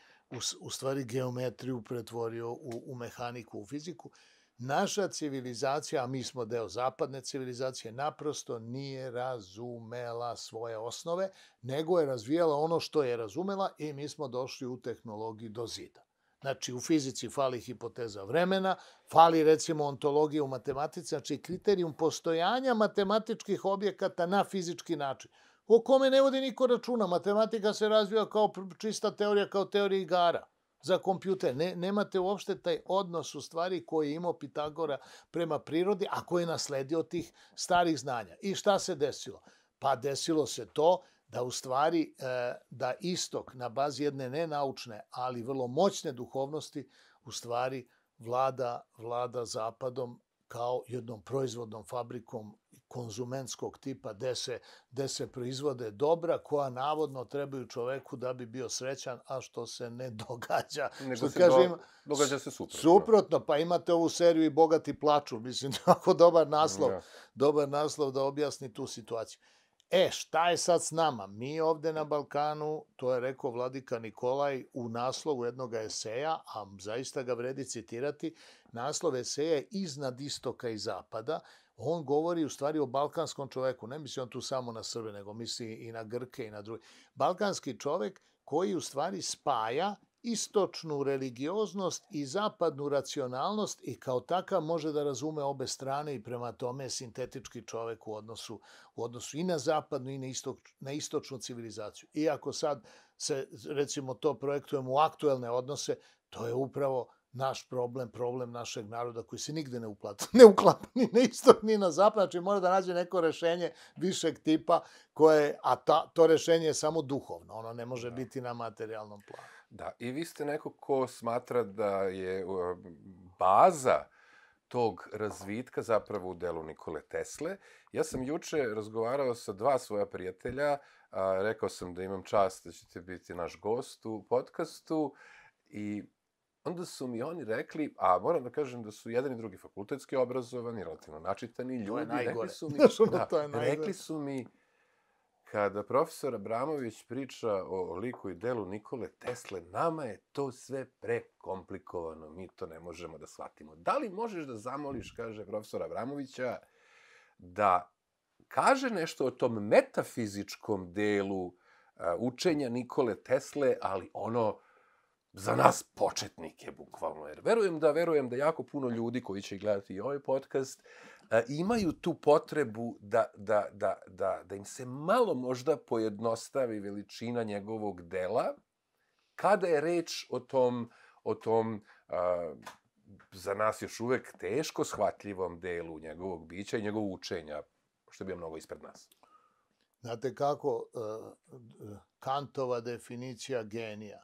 u stvari geometriju pretvorio u mehaniku, u fiziku. Naša civilizacija, a mi smo deo zapadne civilizacije, naprosto nije razumela svoje osnove, nego je razvijala ono što je razumela i mi smo došli u tehnologiji do zida. Znači, u fizici fali hipoteza vremena, fali recimo ontologija u matematici, znači kriterijum postojanja matematičkih objekata na fizički način, o kome ne vodi niko računa. Matematika se razvija kao čista teorija, kao teorija igara za kompjuter. Nemate uopšte taj odnos u stvari koji je imao Pitagora prema prirodi, a koji je nasledio tih starih znanja. I šta se desilo? Pa desilo se to da u stvari da istok na bazi jedne nenaučne, ali vrlo moćne duhovnosti u stvari vlada zapadom kao jednom proizvodnom fabrikom konzumentskog tipa gde se proizvode dobra koja navodno trebaju čoveku da bi bio srećan, a što se ne događa. Događa se suprotno. Suprotno, pa imate ovu seriju i Bogati plaču. Mislim, tako dobar naslov da objasni tu situaciju. Šta je sad s nama? Mi ovde na Balkanu, to je rekao vladika Nikolaj u naslovu jednog eseja, a zaista ga vredi citirati, naslov eseja je Iznad istoka i zapada. On govori u stvari o balkanskom čoveku. Ne misli on tu samo na Srbe, nego misli i na Grke i na druge. Balkanski čovek koji u stvari spaja istočnu religioznost i zapadnu racionalnost i kao takav može da razume obe strane i prema tome je sintetički čovek u odnosu i na zapadnu i na istočnu civilizaciju. Iako sad se, recimo, to projektujemo u aktuelne odnose, to je upravo naš problem našeg naroda koji se nigde ne uklapa ni na istok ni na zapad, znači mora da nađe neko rešenje višeg tipa, a to rešenje je samo duhovno, ono ne može biti na materijalnom planu. Da, i vi ste neko ko smatra da je baza tog razvitka zapravo u delu Nikole Tesle. Ja sam juče razgovarao sa 2 svoja prijatelja, rekao sam da imam čast da ćete biti naš gost u podcastu i onda su mi oni rekli, a moram da kažem da su jedan i drugi fakultetski obrazovani, relativno načitani ljudi. To je najgore. Rekli su mi, kada profesor Abramović priča o liku i delu Nikole Tesle, nama je to sve prekomplikovano, mi to ne možemo da shvatimo. Da li možeš da zamoliš, kaže profesor Abramovića, da kaže nešto o tom metafizičkom delu učenja Nikole Tesle, ali ono za nas početnike, bukvalno. Jer verujem da jako puno ljudi koji će gledati i ovaj podcast imaju tu potrebu da im se malo možda pojednostavi veličina njegovog dela, kada je reč o tom za nas još uvek teško shvatljivom delu njegovog bića i njegovog učenja, što je bio mnogo ispred nas. Znate kako, Kantova definicija genija,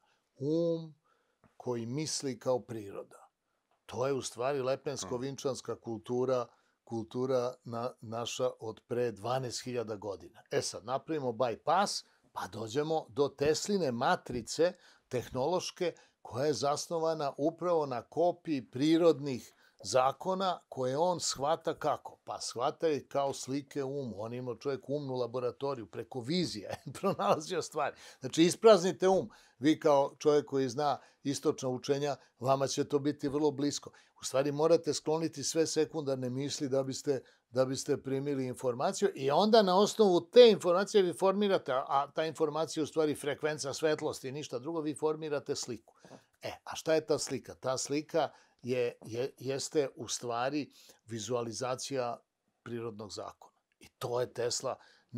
koji misli kao priroda. To je u stvari lepensko-vinčanska kultura naša od pre 12.000 godina. Sad, napravimo bypass, pa dođemo do Tesline matrice tehnološke koja je zasnovana upravo na kopiji prirodnih zakona koje on shvata kako? Pa shvata je kao slike umu. On ima čovjek umnu laboratoriju, preko vizije pronalazio stvari. Znači, ispraznite um. Vi kao čovjek koji zna istočna učenja, vama će to biti vrlo blisko. U stvari, morate skloniti sve sekundarne misli da biste primili informaciju i onda na osnovu te informacije vi formirate, a ta informacija je u stvari frekvenca svetlosti i ništa drugo, vi formirate sliku. A šta je ta slika? Ta slika jeste u stvari vizualizacija prirodnog zakona. I to je Tesla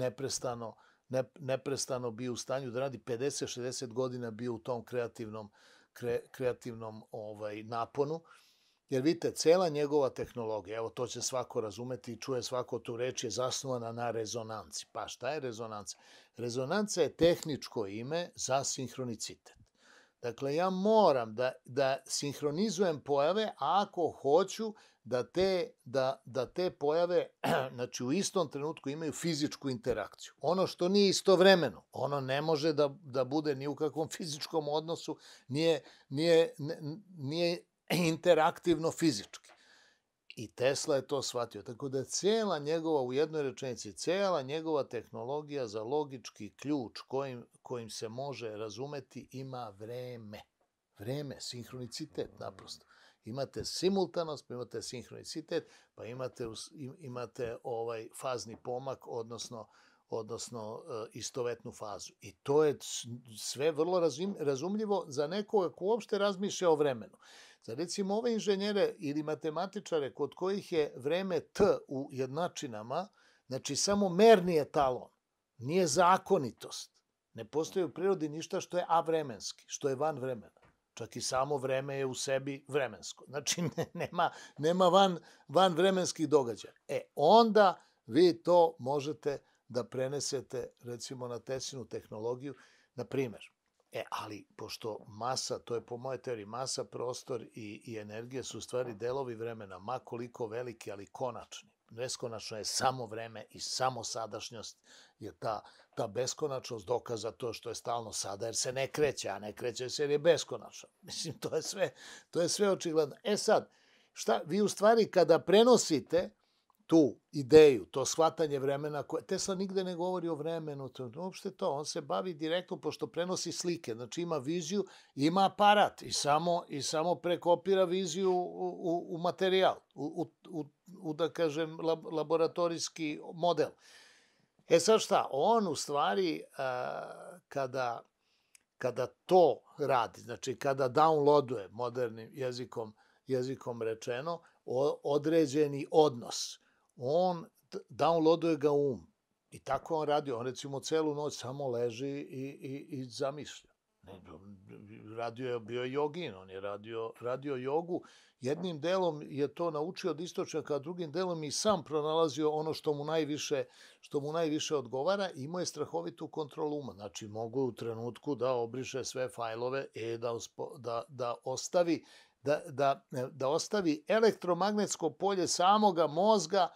neprestano bio u stanju da radi. 50-60 godina bio u tom kreativnom naponu. Jer vidite, cela njegova tehnologija, evo to će svako razumeti i čuje svako tu reč, je zasnovana na rezonanci. Pa šta je rezonanca? Rezonanca je tehničko ime za sinhronicitet. Dakle, ja moram da sinhronizujem pojave, a ako hoću da te pojave, znači u istom trenutku imaju fizičku interakciju. Ono što nije istovremeno, ono ne može da bude ni u kakvom fizičkom odnosu, nije interaktivno fizički. I Tesla je to shvatio. Tako da cela njegova, u jednoj rečenici, cela njegova tehnologija za logički ključ kojim se može razumeti ima vreme. Vreme, sinhronicitet naprosto. Imate simultanost, pa imate sinhronicitet, pa imate fazni pomak, odnosno istovetnu fazu. I to je sve vrlo razumljivo za nekoga ko uopšte razmišlja o vremenu. Za recimo ove inženjere ili matematičare kod kojih je vreme t u jednačinama, znači samo merni etalon, nije zakonitost. Ne postoji u prirodi ništa što je avremenski, što je van vremena. Čak i samo vreme je u sebi vremensko. Znači nema van vremenskih događaja. Onda vi to možete da prenesete recimo na Teslinu tehnologiju, na primer. Ali pošto masa, to je po moje teoriji, masa, prostor i energija su u stvari delovi vremena, ma koliko veliki, ali konačni. Beskonačno je samo vreme i samo sadašnjost je ta beskonačnost dokaza to što je stalno sada, jer se ne kreće, a ne kreće se jer je beskonačno. Mislim, to je sve očigledno. Sad, vi u stvari kada prenosite tu ideju, to shvatanje vremena, Tesla nigde ne govori o vremenu, uopšte to, on se bavi direktno, pošto prenosi slike, znači ima viziju, ima aparat i samo prekopira viziju u materijal, da kažem, laboratorijski model. Sad šta, on u stvari, kada to radi, znači kada downloaduje, modernim jezikom rečeno, određeni odnos, on downloaduje ga um. I tako on radi. On recimo celu noć samo leži i zamišlja. Bio je jogin, on je radio jogu. Jednim delom je to naučio od istočnjaka, a drugim delom i sam pronalazio ono što mu najviše odgovara i imao je strahovitu kontrolu uma. Znači, mogu u trenutku da obriše sve fajlove i da ostavi elektromagnetsko polje samoga mozga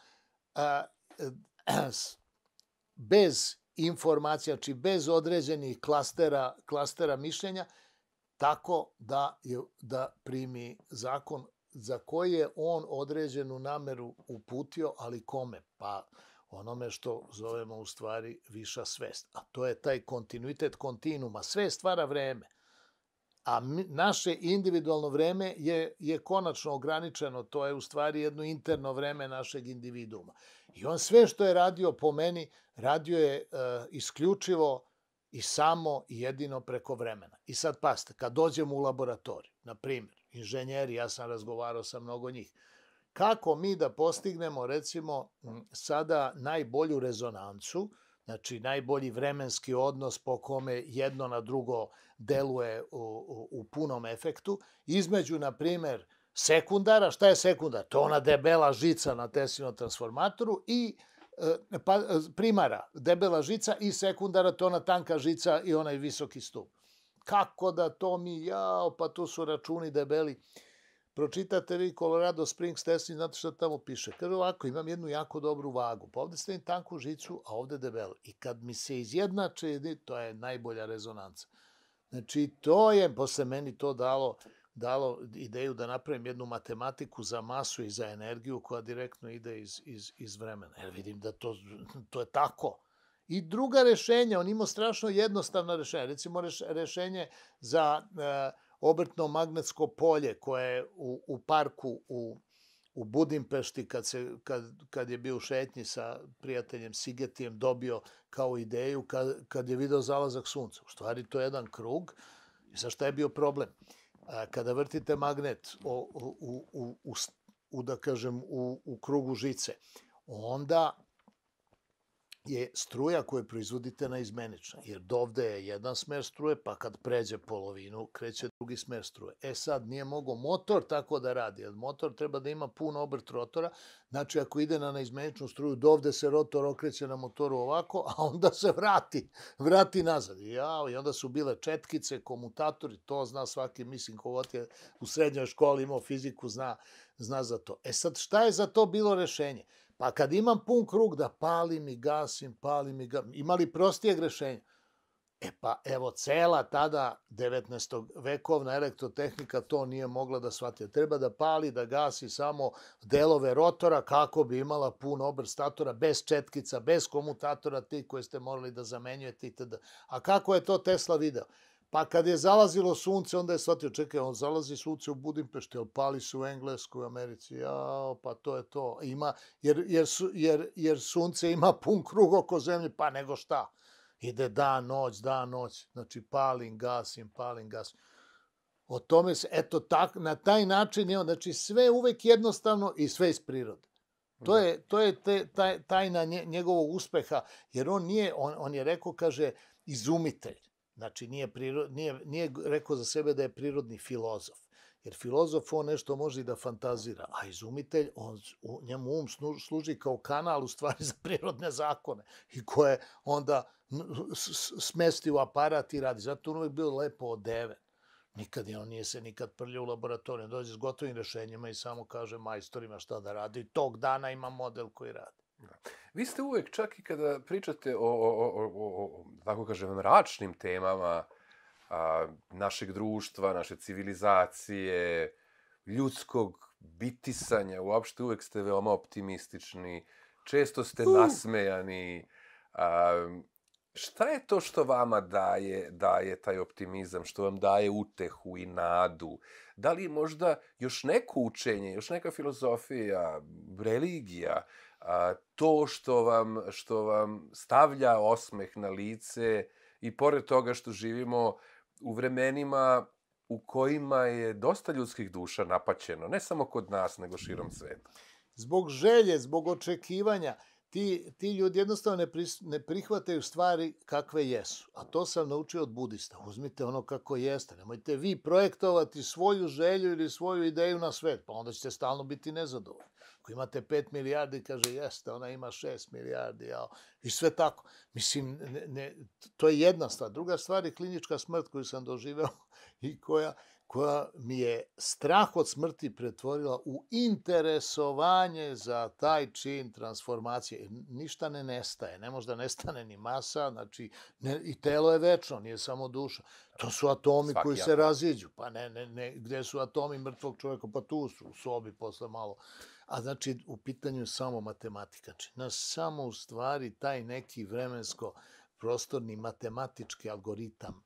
bez informacija, znači bez određenih klastera mišljenja, tako da primi zakon za koji je on određenu nameru uputio, ali kome? Pa onome što zovemo u stvari viša svest. A to je taj kontinuitet kontinuuma. Sve stvara vreme. A naše individualno vreme je konačno ograničeno, to je u stvari jedno interno vreme našeg individuuma. I on sve što je radio po meni, radio je isključivo i samo i jedino preko vremena. I sad pazite, kad dođemo u laboratoriju, na primjer, inženjeri, ja sam razgovarao sa mnogo njih, kako mi da postignemo, recimo, sada najbolju rezonancu, znači najbolji vremenski odnos po kome jedno na drugo deluje u punom efektu, između, na primer, sekundara. Šta je sekundar? To je ona debela žica na Teslinom transformatoru i primara, debela žica i sekundara, to je ona tanka žica i onaj visoki stup. Kako da to pa tu su računi debeli. Pročitate vi Colorado Springs Teslin, znate što tamo piše. Kaže ovako, imam jednu jako dobru vagu, pa ovde stavim tanku žicu, a ovde debelu. I kad mi se izjednače, to je najbolja rezonanca. Znači, to je, posle meni to dalo dalo ideju da napravim jednu matematiku za masu i za energiju koja direktno ide iz vremena. Jer vidim da to je tako. I druga rešenja, on imao strašno jednostavna rešenja. Recimo rešenje za obrtno magnetsko polje koje je u parku u Budimpešti, kad je bio u šetnji sa prijateljem Sigetijem, dobio kao ideju kad je video zalazak sunca. U stvari, to je jedan krug. I sa šta je bio problem? Kada vrtite magnet da kažem, u krugu žice, onda je struja koju proizvodite naizmenična, jer dovde je jedan smer struje, pa kad pređe polovinu, kreće drugi smer struje. Sad nije mogao motor tako da radi, jer motor treba da ima pun obrt rotora, znači ako ide na naizmeničnu struju, dovde se rotor okreće na motoru ovako, a onda se vrati nazad. I onda su bile četkice, komutatori, to zna svaki, mislim, ko je u srednjoj školi imao fiziku, zna za to. Sad, šta je za to bilo rešenje? Pa kad imam pun krug da palim i gasim, imali prostijeg rešenja. Pa evo, cela tada 19. vekovna elektrotehnika to nije mogla da shvati. Treba da pali, da gasi samo delove rotora kako bi imala pun obrt statora, bez četkica, bez komutatora, ti koje ste morali da zamenjujete itd. A kako je to Tesla video? Pa kad je zalazilo sunce, onda je shvatio, čekaj, on zalazi sunce u Budimpešti, ali pali se u Engleskoj, u Americi, pa to je to. Jer sunce ima pun krug oko zemlje, pa nego šta? Ide dan, noć, znači palim, gasim. O tome se, eto, na taj način je on, znači sve uvek jednostavno i sve iz prirode. To je tajna njegovog uspeha, jer on je rekao, kaže, izumitelj. Znači, nije rekao za sebe da je prirodni filozof. Jer filozof, on nešto može i da fantazira, a izumitelj, njemu um služi kao kanal, u stvari, za prirodne zakone i koje onda smesti u aparat i radi. Zato on uvek bio lepo odeven. On nije se nikad prljao u laboratoriju. Dođe s gotovim rešenjima i samo kaže majstorima šta da radi. I tog dana ima model koji radi. Vi ste uvek, čak i kada pričate o tako kažem, mračnim temama našeg društva, naše civilizacije, ljudskog bitisanja, uopšte uvek ste veoma optimistični, često ste nasmejani. Šta je to što vama daje taj optimizam, što vam daje utehu i nadu? Da li možda još neko učenje, još neka filozofija, religija, to što vam stavlja osmeh na lice i pored toga što živimo u vremenima u kojima je dosta ljudskih duša napaćeno, ne samo kod nas, nego širom sveta? Zbog želje, zbog očekivanja, ti ljudi jednostavno ne prihvataju stvari kakve jesu. A to sam naučio od budista. Uzmite ono kako jeste. Nemojte vi projektovati svoju želju ili svoju ideju na svet, pa onda ćete stalno biti nezadovoljni. Ako imate 5 milijardi, kaže, jeste, ona ima 6 milijardi, i sve tako. Mislim, to je jedna stvar. Druga stvar je klinička smrt koju sam doživeo i koja mi je strah od smrti pretvorila u interesovanje za taj čin transformacije. Ništa ne nestaje, ne može da nestane ni masa, znači i telo je večno, nije samo duša. To su atomi koji se raziđu, pa ne, gde su atomi mrtvog čoveka, pa tu su, u sobi posle malo. A znači, u pitanju je samo matematika. Znači, nas samo u stvari taj neki vremensko-prostorni matematički algoritam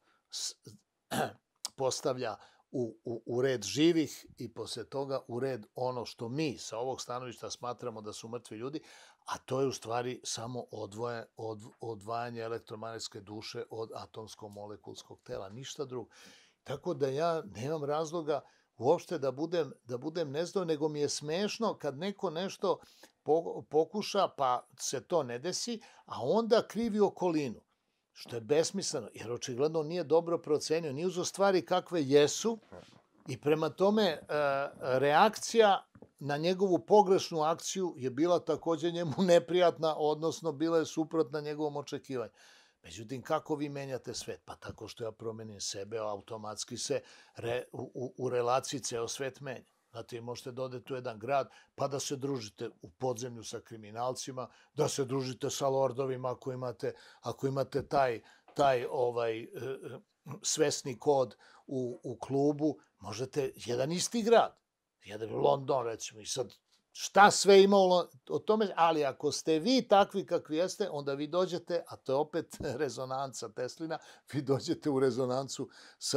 postavlja u red živih i posle toga u red ono što mi sa ovog stanovišta smatramo da su mrtvi ljudi, a to je u stvari samo odvajanje elektromagnetske duše od atomsko-molekulskog tela, ništa drugo. Tako da ja nemam razloga uopšte da budem nezadovoljan, nego mi je smešno kad neko nešto pokuša pa se to ne desi, a onda krivi okolinu. Što je besmisleno, jer očigledno nije dobro procenio, nije uzo stvari kakve jesu i prema tome reakcija na njegovu pogrešnu akciju je bila takođe njemu neprijatna, odnosno bila je suprotna njegovom očekivanju. Međutim, kako vi menjate svet? Pa tako što ja promenim sebe, automatski se u relaciji ceo svet menja. Znate, možete da odete u jedan grad, pa da se družite u podzemlju sa kriminalcima, da se družite sa lordovima ako imate taj svesni kod u klubu, možete, jedan isti grad, jedan London recimo, i sad šta sve ima o tome, ali ako ste vi takvi kakvi jeste, onda vi dođete, a to je opet rezonanca Teslina, vi dođete u rezonancu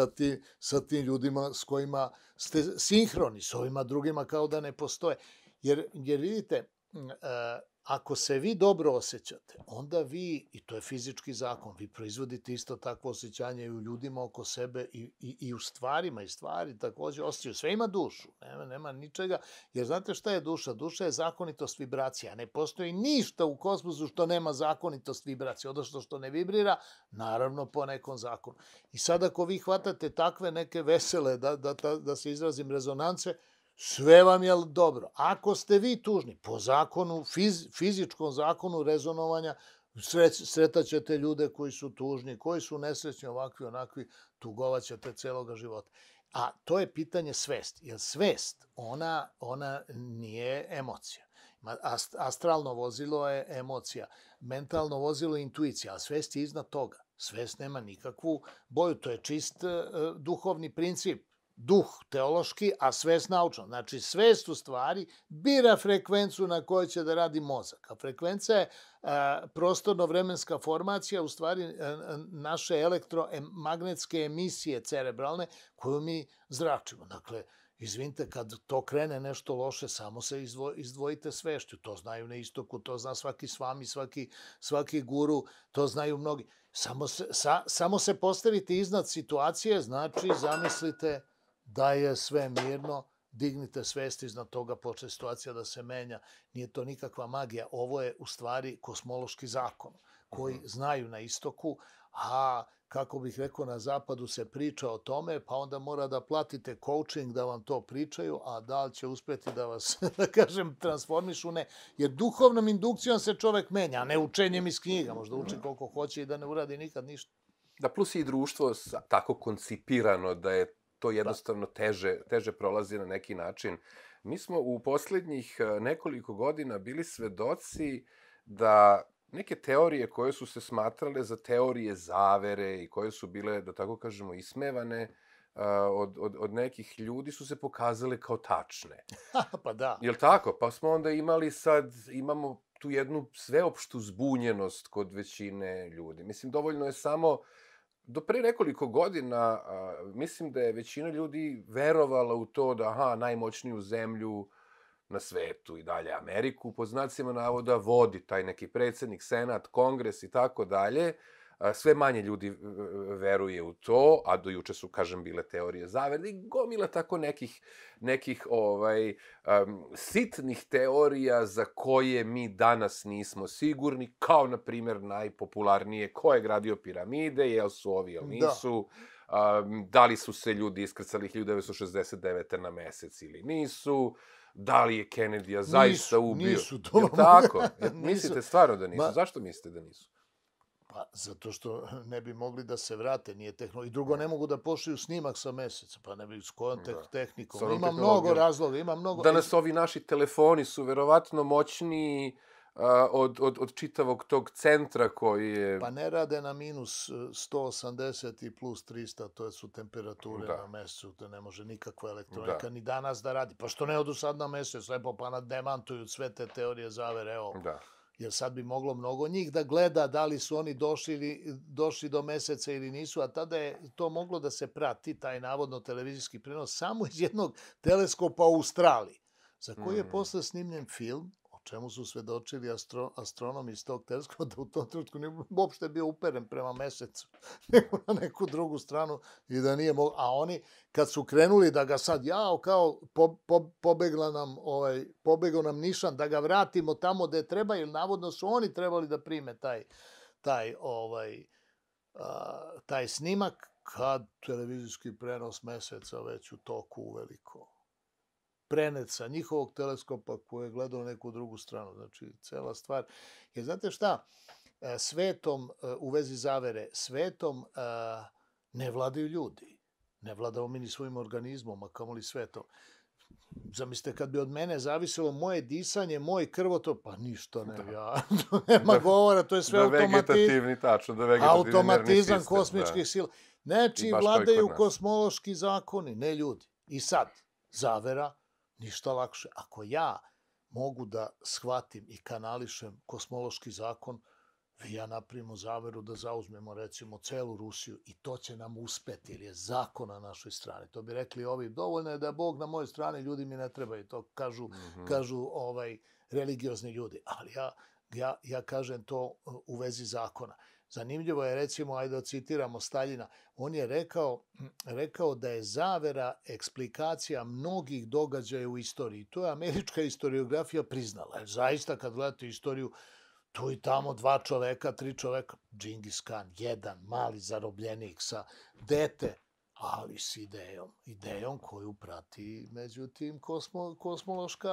sa tim ljudima s kojima ste sinhroni, s ovima drugima kao da ne postoje. Jer vidite, ako se vi dobro osjećate, onda vi, i to je fizički zakon, vi proizvodite isto takvo osjećanje i u ljudima oko sebe i u stvarima, i stvari takođe osjećaju. Sve ima dušu, nema ničega, jer znate šta je duša? Duša je zakonitost vibracija. Ne postoji ništa u kosmosu što nema zakonitost vibracija. Odnosno što ne vibrira, naravno po nekom zakonu. I sad ako vi hvatate takve neke vesele, da se izrazim, rezonance, sve vam je dobro. Ako ste vi tužni, po zakonu, fizičkom zakonu rezonovanja, sretaćete ljude koji su tužni, koji su nesrećni, ovakvi, onakvi, tugovaćete celoga života. A to je pitanje svesti. Jer svest, ona nije emocija. Astralno vozilo je emocija, mentalno vozilo je intuicija, a svest je iznad toga. Svest nema nikakvu boju, to je čist duhovni princip. Duh teološki, a svest naučno. Znači, svest u stvari bira frekvencu na kojoj će da radi mozak. A frekvenca je prostorno-vremenska formacija, u stvari naše elektromagnetske emisije cerebralne koju mi zračimo. Dakle, izvinite, kad to krene nešto loše, samo se izdvojite svešću. To znaju na istoku, to zna svaki svami, svaki guru, to znaju mnogi. Samo se postavite iznad situacije, znači zamislite da je sve mirno, dignite svest iznad toga, počne situacija da se menja. Nije to nikakva magija, ovo je u stvari kosmološki zakon koji znaju na istoku, a kako bih rekao, na zapadu se priča o tome, pa onda mora da platite coaching da vam to pričaju, a da li će uspeti da vas, da kažem, transformišu, ne. Jer duhovnom indukcijom se čovek menja, a ne učenjem iz knjiga. Možda uči koliko hoće i da ne uradi nikad ništa. Da, plus i društvo tako koncipirano da je to jednostavno teže prolazi na neki način. Mi smo u poslednjih nekoliko godina bili svedoci da neke teorije koje su se smatrale za teorije zavere i koje su bile, da tako kažemo, ismevane od nekih ljudi, su se pokazale kao tačne. Pa da. Jel' tako? Pa smo onda imamo tu jednu sveopštu zbunjenost kod većine ljudi. Mislim, dovoljno je samo do pre nekoliko godina, mislim da je većina ljudi verovala u to da, najmoćniju zemlju na svetu i dalje Ameriku, po znacima navoda, vodi taj neki predsjednik, senat, kongres i tako dalje. Sve manje ljudi veruje u to, a do juče su, kažem, bile teorije zavere i gomila tako nekih sitnih teorija za koje mi danas nismo sigurni, kao, na primjer, najpopularnije, ko je gradio piramide, jel su ovi, jel nisu, da li su se ljudi iskrcali 1969. na mesec ili nisu, da li je Kennedy-a zaista ubio. Nisu, jel tako? Mislite stvarno da nisu? Zašto mislite da nisu? Pa, zato što ne bi mogli da se vrate, nije tehnologija. I drugo, ne mogu da pošalju snimak sa meseca, pa ne bi s kojom tehnikom. Ima mnogo razloga, ima mnogo... Danas ovi naši telefoni su verovatno moćniji od čitavog tog centra koji je... Pa ne rade na minus 180 i plus 300, to su temperature na mesecu, to ne može nikakva elektronika ni danas da radi. Pa što ne odu sad na mesec, lepo pa nademantuju sve te teorije zavere, evo. Da. Jer sad bi moglo mnogo njih da gleda da li su oni došli do meseca ili nisu, a tada je to moglo da se prati, taj navodno televizijski prenos, samo iz jednog teleskopa u Australiji, za koji je posle snimljen film, o čemu su svedočili astronomi iz tog teleskopa, da u tom trenutku nije uopšte bio uperen prema mesecu, nego na neku drugu stranu i da nije moglo. A oni, kad su krenuli da ga sad, kao pobegao nam nišan, da ga vratimo tamo gde treba, jer navodno su oni trebali da prime taj snimak, kad televizijski prenos meseca već u toku uveliko prenet sa njihovog teleskopa koji je gledao neku drugu stranu. Znači, cela stvar. Jer znate šta? Svetom, u vezi zavere, svetom ne vladaju ljudi. Ne vladamo mi ni svojim organizmom, a kamoli svetom. Zamislite, kad bi od mene zavisilo moje disanje, moj krvotok, pa ništa ne, nema govora, to je sve automatizam kosmičkih sila. Znači, vladaju kosmološki zakoni, ne ljudi. I sad, zavera, ništa lakše. Ako ja mogu da shvatim i kanališem kosmološki zakon, vi ja napravimo zaveru da zauzmemo recimo celu Rusiju i to će nam uspeti, jer je zakon na našoj strani. To bi rekli ovi, dovoljno je da je Bog na mojoj strani, ljudi mi ne trebaju. To kažu religiozni ljudi. Ali ja kažem to u vezi zakona. Zanimljivo je, recimo, ajde da citiramo Staljina, on je rekao da je zavera eksplikacija mnogih događaja u istoriji. To je američka historiografija priznala. Jer zaista, kad gledate istoriju, tu i tamo 2 čoveka, 3 čoveka, Džingis Kan, jedan mali zarobljenik sa dete, ali s idejom koju prati, međutim, kosmološka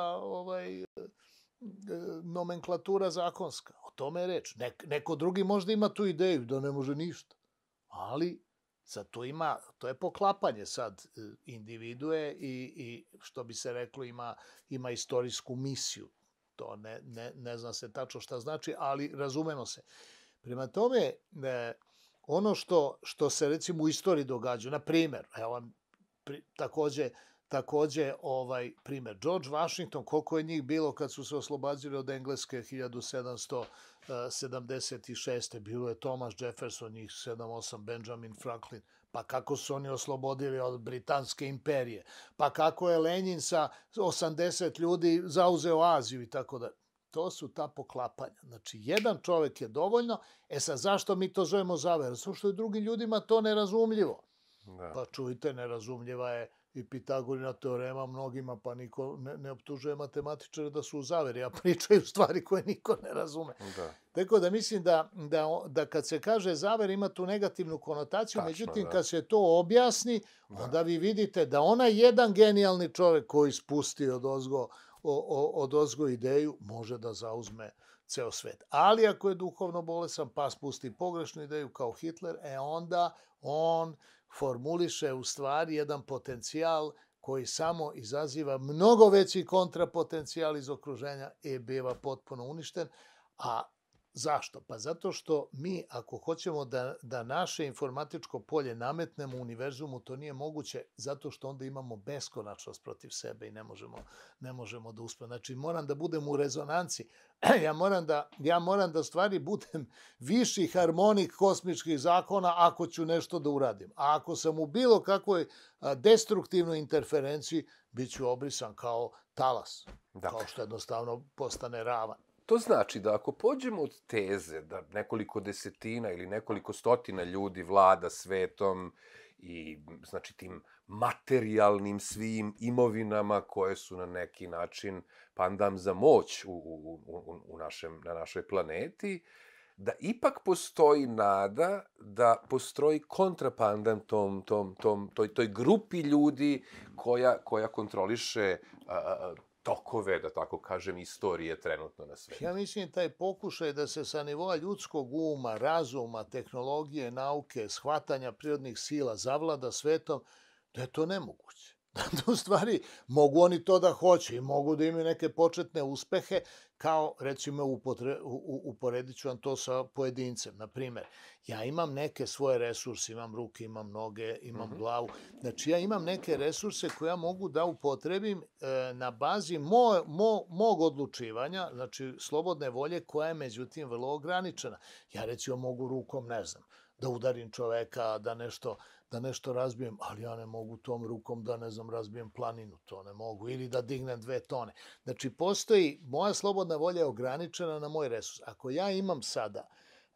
nomenklatura zakonska. O tome je reč. Neko drugi možda ima tu ideju da ne može ništa, ali sad to je poklapanje sad individue i što bi se reklo ima istorijsku misiju. To ne zna se tačno šta znači, ali razumemo se. Prema tome, ono što se recimo u istoriji događa, na primjer, evo takođe primjer, George Washington, koliko je njih bilo kad su se oslobađali od Engleske 1776. Bilo je Thomas Jefferson, njih 7-8, Benjamin Franklin, pa kako su oni oslobodili od Britanske imperije, pa kako je Lenin sa 80 ljudi zauzeo Aziju i tako da. To su ta poklapanja. Znači, jedan čovek je dovoljno. Sad, zašto mi to zovemo zavera? Zato što je drugim ljudima to nerazumljivo. Pa čujte, nerazumljiva je i Pitagorina teorema mnogima, pa niko ne optužuje matematičare da su u zaveri, a pričaju stvari koje niko ne razume. Tako da mislim da kad se kaže zaver ima tu negativnu konotaciju, međutim kad se to objasni, onda vi vidite da onaj jedan genijalni čovek koji spusti od ozgo ideju može da zauzme ceo svet. Ali ako je duhovno bolesan pa spusti pogrešnu ideju kao Hitler, onda on formuliše u stvari jedan potencijal koji samo izaziva mnogo veći kontrapotencijal iz okruženja i biva potpuno uništen. A zašto? Pa zato što mi, ako hoćemo da naše informatičko polje nametnemo u univerzumu, to nije moguće, zato što onda imamo beskonačnost protiv sebe i ne možemo da uspemo. Znači, moram da budem u rezonanci. Ja moram da stvari budem viši harmonik kosmičkih zakona ako ću nešto da uradim. A ako sam u bilo kakvoj destruktivnoj interferenciji, bit ću obrisan kao talas. Kao što jednostavno postane ravan. To znači da ako pođemo od teze da nekoliko desetina ili nekoliko stotina ljudi vlada svetom i znači tim materijalnim svim imovinama koje su na neki način pandam za moć na našoj planeti, da ipak postoji nada da postoji kontrapandam toj grupi ljudi koja kontroliše tokove, da tako kažem, istorije trenutno na svetu. Ja mislim taj pokušaj da se sa nivoa ljudskog uma, razuma, tehnologije, nauke, shvatanja prirodnih sila zavlada svetom, da je to nemoguće. Da u stvari mogu oni to da hoće i mogu da imaju neke početne uspehe, kao recimo uporedit ću vam to sa pojedincem. Naprimer, ja imam neke svoje resurse, imam ruke, imam noge, imam glavu. Znači ja imam neke resurse koje ja mogu da upotrebim na bazi mog odlučivanja, znači slobodne volje koja je međutim vrlo ograničena. Ja recimo mogu rukom, ne znam, da udarim čoveka, da nešto razbijem, ali ja ne mogu tom rukom da, ne znam, razbijem planinu, to ne mogu, ili da dignem 2 tone. Znači, postoji, moja slobodna volja je ograničena na moj resurs. Ako ja imam sada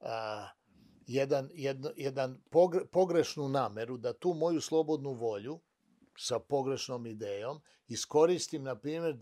jedan pogrešnu nameru da tu moju slobodnu volju sa pogrešnom idejom iskoristim, na primjer,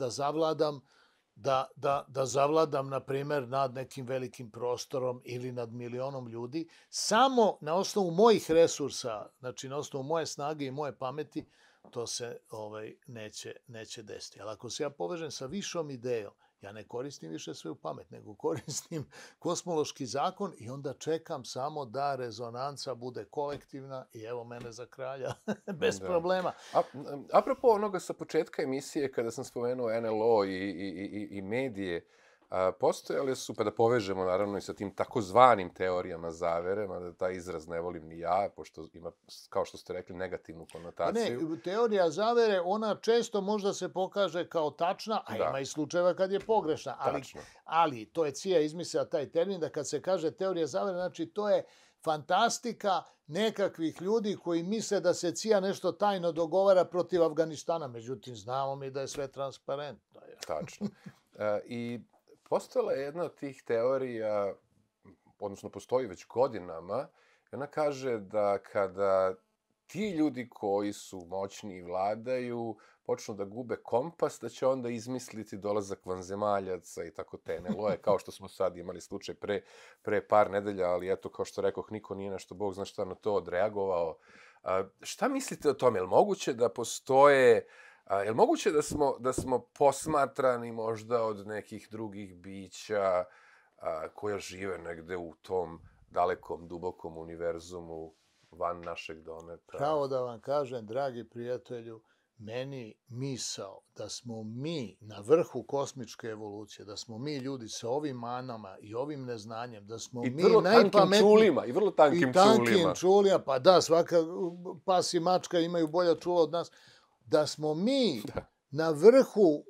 da zavladam, na primjer, nad nekim velikim prostorom ili nad milionom ljudi, samo na osnovu mojih resursa, znači na osnovu moje snage i moje pameti, to se neće desiti. Ali ako se ja povežem sa višom idejom, ja ne koristim više svoju pamet, nego koristim kosmološki zakon i onda čekam samo da rezonanca bude kolektivna i evo mene za kralja, bez problema. Apropo onoga sa početka emisije, kada sam spomenuo NLO i medije, Postojale su, pa da povežemo naravno i sa tim takozvanim teorijama zavere, mada taj izraz ne volim ni ja, pošto ima, kao što ste rekli, negativnu Pa ne, konotaciju. teorija zavere, ona često možda se pokaže kao tačna, a Da. ima i slučajeva kad je pogrešna. Tačno. Ali to je CIA izmislila taj termin, da kad se kaže teorija zavere, znači to je fantastika nekakvih ljudi koji misle da se CIA nešto tajno dogovara protiv Afganistana. Međutim, znamo mi da je sve transparentno. Tačno. I postojala je jedna od tih teorija, odnosno postoji već godinama, i ona kaže da kada ti ljudi koji su moćni i vladaju počnu da gube kompas, da će onda izmisliti dolazak vanzemaljaca i tako te NLO-e, kao što smo sad imali slučaj pre par nedelja, ali eto, kao što rekoh, niko nije nešto, Bog zna šta, na to odreagovao. Šta mislite o tome? Je li moguće da postoje... Je li moguće da smo posmatrani možda od nekih drugih bića koja žive negde u tom dalekom, dubokom univerzumu van našeg dometa? Pravo da vam kažem, dragi prijatelju, meni misao da smo mi na vrhu kosmičke evolucije, da smo mi ljudi sa ovim manama i ovim neznanjem, da smo I mi vrlo tankim čulima, i vrlo tankim čulima. Pa da, svaka pas i mačka imaju bolja čula od nas. Da smo mi na vrhu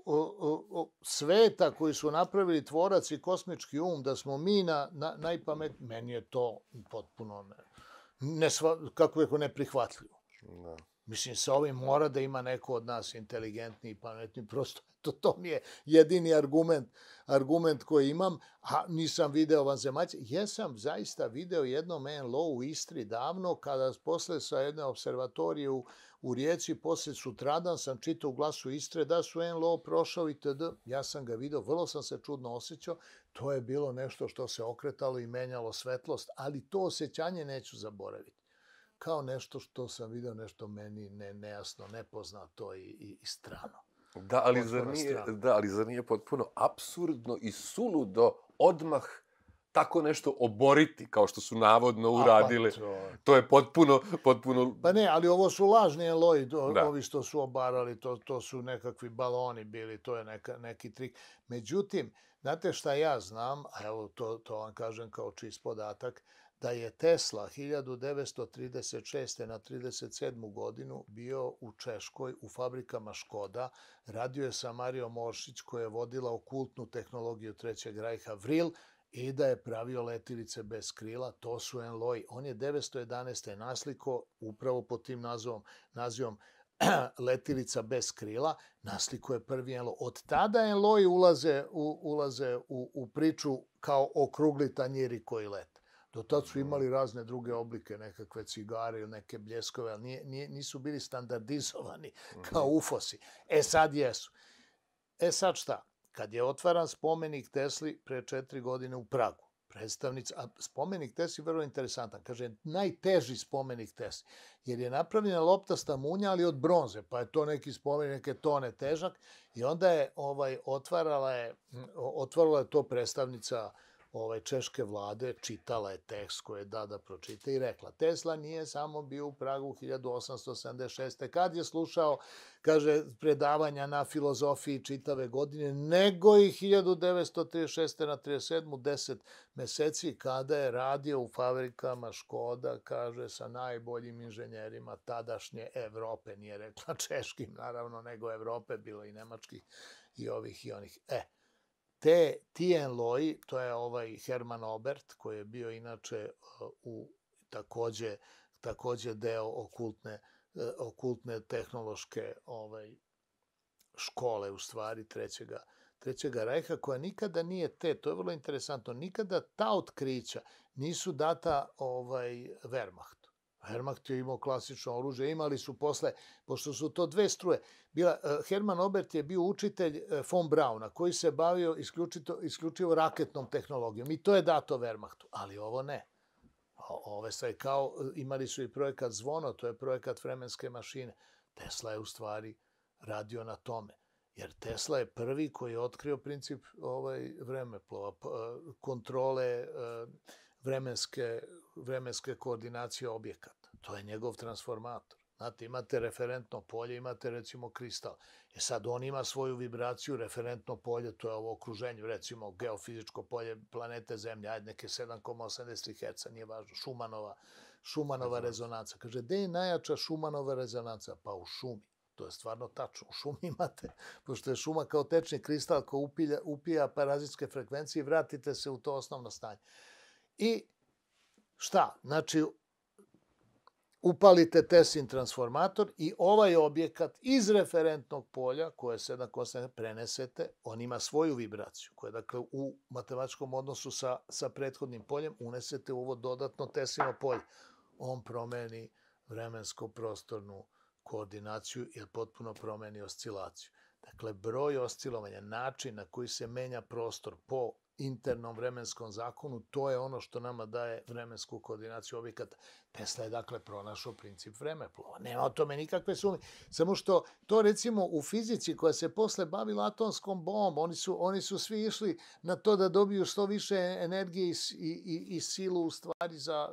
sveta koji su napravili tvorac i kosmički da smo mi najpametniji, meni je to potpuno kako je neprihvatljivo. Da. Mislim, sa ovim mora da ima neko od nas inteligentniji i pametniji. Prosto, to mi je jedini argument koji imam, a nisam video vanzemaljce. Jesam zaista video jednom NLO u Istri davno, kada posle sa jedne observatorije u Rijeci, posle sutradan sam čitao u Glasu Istre da su NLO prošao itd. Ja sam ga video, vrlo sam se čudno osjećao. To je bilo nešto što se okretalo i menjalo svetlost, ali to osjećanje neću zaboraviti. Kao nešto što sam video, nešto meni nejasno, nepoznato i strano. Da, ali zar nije potpuno apsurdno i suludo odmah tako nešto oboriti, kao što su navodno uradili? To je potpuno... Pa ne, ali ovo su lažni NLO-i, ovi što su obarali, to su nekakvi baloni bili, to je neki trik. Međutim, znate šta ja znam, a evo to vam kažem kao čist podatak, da je Tesla 1936. na 37. godinu bio u Češkoj u fabrikama Škoda, radio je sa Marijom Oršić koja je vodila okultnu tehnologiju Trećeg rajha Vril i da je pravio letilice bez krila, to su NLO-i. On je 1911. nasliko upravo pod tim nazivom letilica bez krila, nasliko je prvi NLO. Od tada NLO-i ulaze u priču kao okrugli tanjiri koji lete. Do tad su imali razne druge oblike, nekakve cigare ili neke bljeskove, ali nisu bili standardizovani kao ufosi. Sad jesu. Sad šta? Kad je otvaran spomenik Tesli pre 4 godine u Pragu, predstavnica, a spomenik Tesli je vrlo interesantan, kaže najteži spomenik Tesli, jer je napravljena loptasta munja, ali od bronze, pa je to neki spomenik, neke tone težak, i onda je otvarala je to predstavnica češke vlade, čitala je tekst koji je da pročita i rekla, Tesla nije samo bio u Pragu 1876. kad je slušao, kaže, predavanja na filozofiji čitave godine, nego i 1936. na 37. 10 meseci kada je radio u fabrikama Škoda, kaže, sa najboljim inženjerima tadašnje Evrope, nije rekla češkim, naravno, nego Evrope, bilo i nemačkih i ovih i onih. Ti NLO-i, to je Herman Obert, koji je bio inače takođe deo okultne tehnološke škole, u stvari, Trećega rajha, koja nikada nije to je vrlo interesantno, nikada ta otkrića nisu data Wehrmachtu. Wehrmacht je imao klasično oružje, imali su posle, pošto su to dve struje. Herman Obert je bio učitelj von Brauna, koji se bavio isključivo raketnom tehnologijom i to je dato Wehrmachtu, ali ovo ne. Ove sve kao, imali su i projekat Zvono, to je projekat vremenske mašine. Tesla je u stvari radio na tome, jer Tesla je prvi koji je otkrio princip vremeplova, kontrole vremenske koordinacije objekata. To je njegov transformator. Znate, imate referentno polje, imate recimo kristal. Sad on ima svoju vibraciju, referentno polje, to je ovo okruženje, recimo geofizičko polje planete Zemlje, ajde neke 7,83 Hz, nije važno, Šumanova rezonanca. Kaže, gde je najjača Šumanova rezonanca? Pa u šumi. To je stvarno tačno. U šumi imate, pošto je šuma kao tečni kristal koji upija parazitske frekvencije, vratite se u to osnovno stanje. I šta? Znači, upalite Teslin transformator i ovaj objekat iz referentnog polja, koje je 7,8, prenesete, on ima svoju vibraciju, koja je dakle u matematičkom odnosu sa prethodnim poljem, unesete u ovo dodatno Teslino polje. On promeni vremensko-prostornu koordinaciju ili potpuno promeni oscilaciju. Dakle, broj oscilovanja, način na koji se menja prostor po internom vremenskom zakonu, to je ono što nama daje vremensku koordinaciju objekata. Tesla je dakle pronašao princip vremeplova. Nema o tome nikakve sumnje. Samo što to recimo u fizici koja se posle bavila atomskom bombom, oni su svi išli na to da dobiju što više energije i silu u stvari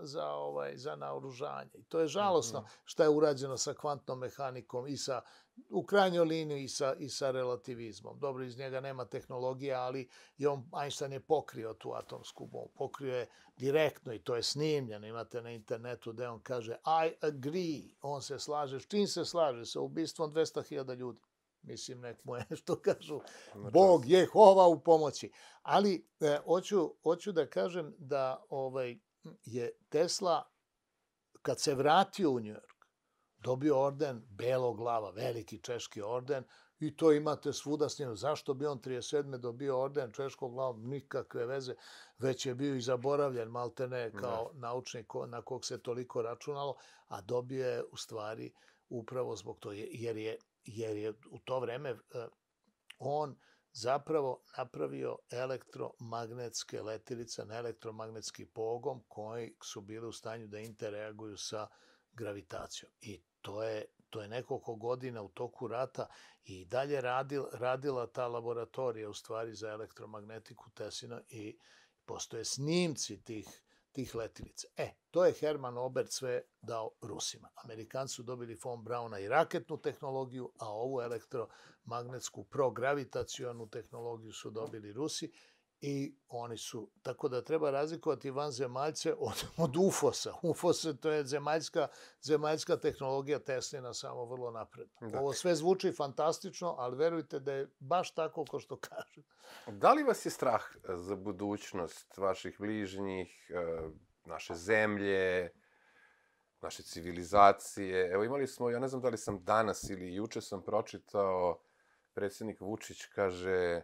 za naoružanje. I to je žalosno šta je urađeno sa kvantnom mehanikom i sa u krajnjoj liniji i sa relativizmom. Dobro, iz njega nema tehnologije, ali Einstein je pokrio tu atomsku bombu. Pokrio je direktno i to je snimljeno. Imate na internetu gde on kaže I agree. On se slaže. S čim se slaže? Sa ubistvom 200.000 ljudi. Mislim, nek mu je, što kažu, Bog Jehova u pomoći. Ali hoću da kažem da je Tesla, kad se vratio u New York, dobio orden Belog lava, veliki češki orden, i to imate svuda s njim. Zašto bi on 37. dobio orden češkog lava? Nikakve veze, već je bio i zaboravljen, maltene, kao naučnik na kog se toliko računalo, a dobio je u stvari upravo zbog toga, jer je u to vreme on zapravo napravio elektromagnetske letilice na elektromagnetski pogon koji su bili u stanju da interaguju sa gravitacijom. I to je nekoliko godina u toku rata i dalje radila ta laboratorija u stvari za elektromagnetiku Teslina i postoje snimci tih letilica. To je Hermann Oberth sve dao Rusima. Amerikanci su dobili von Brauna i raketnu tehnologiju, a ovu elektromagnetsku progravitacionu tehnologiju su dobili Rusi. I oni su, tako da treba razlikovati vanzemaljce od UFOS-a. UFOS to je zemaljska tehnologija Teslina, samo vrlo napredna. Ovo sve zvuči fantastično, ali verujte da je baš tako kao što kažem. Da li vas je strah za budućnost vaših bližnjih, naše zemlje, naše civilizacije? Evo imali smo, ja ne znam da li sam danas ili juče sam pročitao, predsjednik Vučić kaže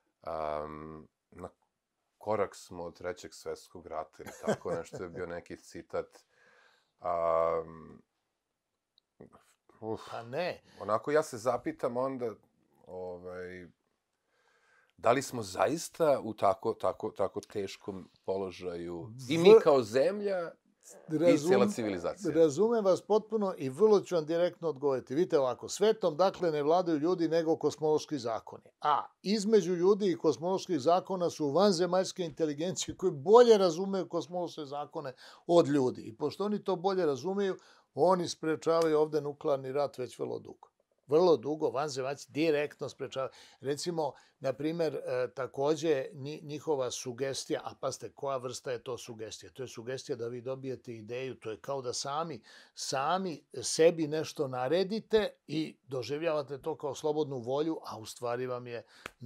na korak smo od Trećeg svetskog rata ili tako nešto je bio neki citat. Pa ne. Onako ja se zapitam onda da li smo zaista u tako teškom položaju i mi kao zemlja i cijela civilizacija. Razumem vas potpuno i vrlo ću vam direktno odgovoriti. Vidite ovako, svetom dakle ne vladaju ljudi nego kosmološki zakoni. A između ljudi i kosmoloških zakona su vanzemaljske inteligencije koje bolje razumeju kosmološke zakone od ljudi. I pošto oni to bolje razumeju, oni sprečavaju ovde nuklearni rat već vrlo dugo. Vrlo dugo, vanzemaljci direktno sprečavaju. Recimo, na primer, takođe njihova sugestija, a pazite, koja vrsta je to sugestija? To je sugestija da vi dobijete ideju, to je kao da sami sebi nešto naredite i doživljavate to kao slobodnu volju, a u stvari vam je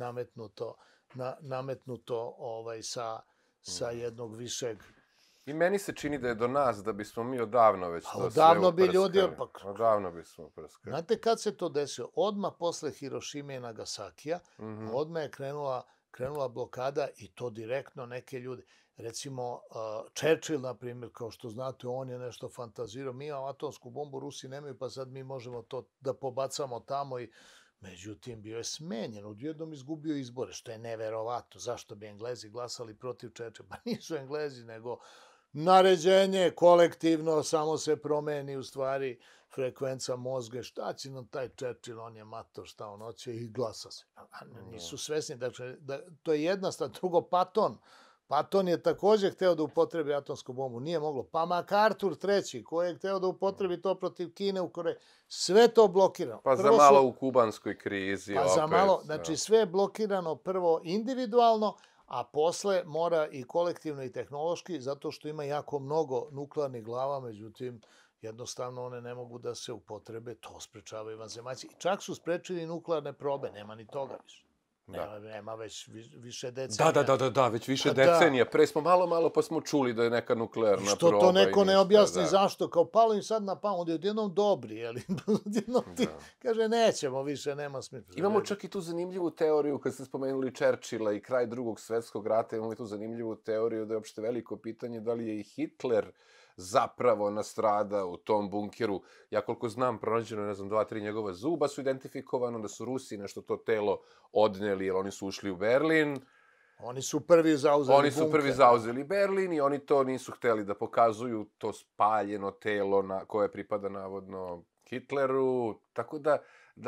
nametnuto sa jednog višeg. I meni se čini da je do nas, da bismo mi odavno već to sve odavno bi ljudi, odavno bismo uprskali. Znate kad se to desilo? Odmah posle Hirošime i Nagasakija, odmah je krenula blokada i to direktno neke ljude. Recimo, Churchill, na primjer, kao što znate, on je nešto fantazirao. Mi imamo atomsku bombu, Rusi nemaju, pa sad mi možemo to da pobacamo tamo i međutim, bio je smenjen, odjednom izgubio izbore, što je neverovatno. Zašto bi Englezi glasali protiv Churchilla? Pa nisu Englezi, nego naređenje kolektivno, samo se promeni u stvari frekvenca mozga. Šta će nam taj Churchill, on je mator, šta on hoće i glasa se. Nisu svesni, dakle, to je jedna stvar. Drugo, Patton, Patton je takođe hteo da upotrebi atomsku bombu, nije moglo. Pa MacArthur III, koji je hteo da upotrebi to protiv Kine u Koreji. Sve to blokirano. Pa za malo u kubanskoj krizi pa opet. za malo, znači sve je blokirano prvo individualno, a posle mora i kolektivno i tehnološki, zato što ima jako mnogo nuklearnih glava, međutim, jednostavno one ne mogu da se upotrebe, to sprečavaju vanzemaljci. Čak su sprečili nuklearne probe, nema ni toga više. Nema već više decenija. Da, već više decenija. Pre smo malo pa smo čuli da je neka nuklearna proba. Što to neko ne objasni zašto, kao palo im sad na pamet, onda je odjednom dobri, jel? Odjednom ti kaže nećemo više, nema smisla. Imamo čak i tu zanimljivu teoriju, kad ste spomenuli Churchilla i kraj Drugog svetskog rata, imamo i tu zanimljivu teoriju da je uopšte veliko pitanje da li je i Hitler zapravo nastrada u tom bunkeru. Ja koliko znam, pronađeno je, 2-3 njegova zuba su identifikovano, da su Rusi nešto to telo odneli, jer oni su ušli u Berlin. Oni su prvi zauzeli Berlin i oni to nisu hteli da pokazuju, to spaljeno telo koje pripada navodno Hitleru. Tako da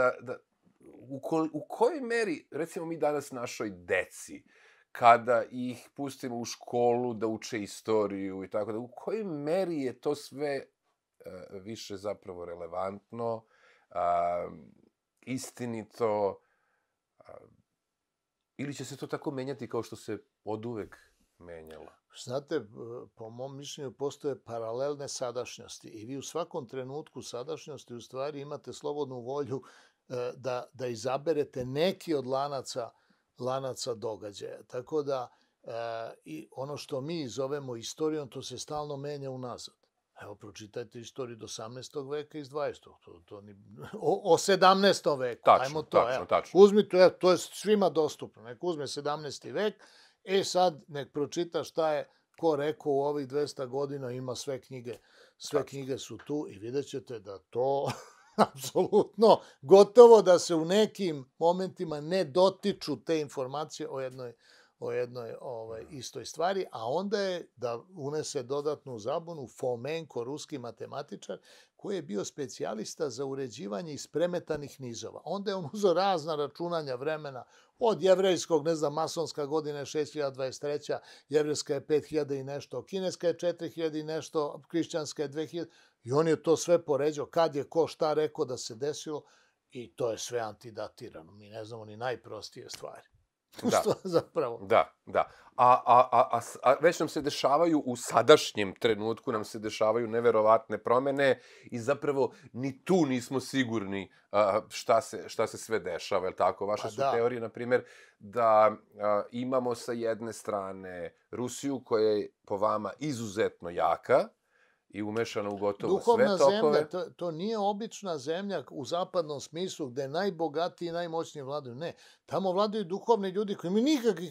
u kojoj meri, recimo mi danas našoj deci, kada ih pustimo u školu da uče istoriju i tako da, u kojoj meri je to sve više zapravo relevantno, istinito, ili će se to tako menjati kao što se oduvek menjalo? Znate, po mom mišljenju postoje paralelne sadašnjosti i vi u svakom trenutku sadašnjosti u stvari imate slobodnu volju da izaberete neki od lanaca događaja. Tako da i ono što mi zovemo istorijom, to se stalno menja unazad. Evo, pročitajte istoriju do 18. veka iz 20. O 17. veku. Tačno. Uzmite, to je svima dostupno. Nek uzme 17. vek, sad nek pročita šta je ko rekao u ovih 200 godina, ima sve knjige su tu i vidjet ćete da to apsolutno gotovo da se u nekim momentima ne dotiču te informacije o jednoj istoj stvari, a onda je da unese dodatnu zabunu Fomenko, ruski matematičar, koji je bio specijalista za uređivanje ispremetanih nizova. Onda je on uzeo razna računanja vremena, od jevrejskog, masonska godina je 6023, jevrejska je 5000 i nešto, kineska je 4000 i nešto, hrišćanska je 2000, i on je to sve poređao, kad je ko šta rekao da se desilo, i to je sve antidatirano. Mi ne znamo ni najprostije stvari. Što zapravo? Da. A već nam se dešavaju, u sadašnjem trenutku nam se dešavaju neverovatne promene i zapravo ni tu nismo sigurni šta se sve dešava, je li tako? Vaše su teorije, na primjer, da imamo sa jedne strane Rusiju koja je po vama izuzetno jaka i umešana u gotovo sve tokove. Duhovna zemlja, to nije obična zemlja u zapadnom smislu gde je najbogatiji i najmoćniji vladaju. Ne, tamo vladaju duhovni ljudi koji imaju nikakvih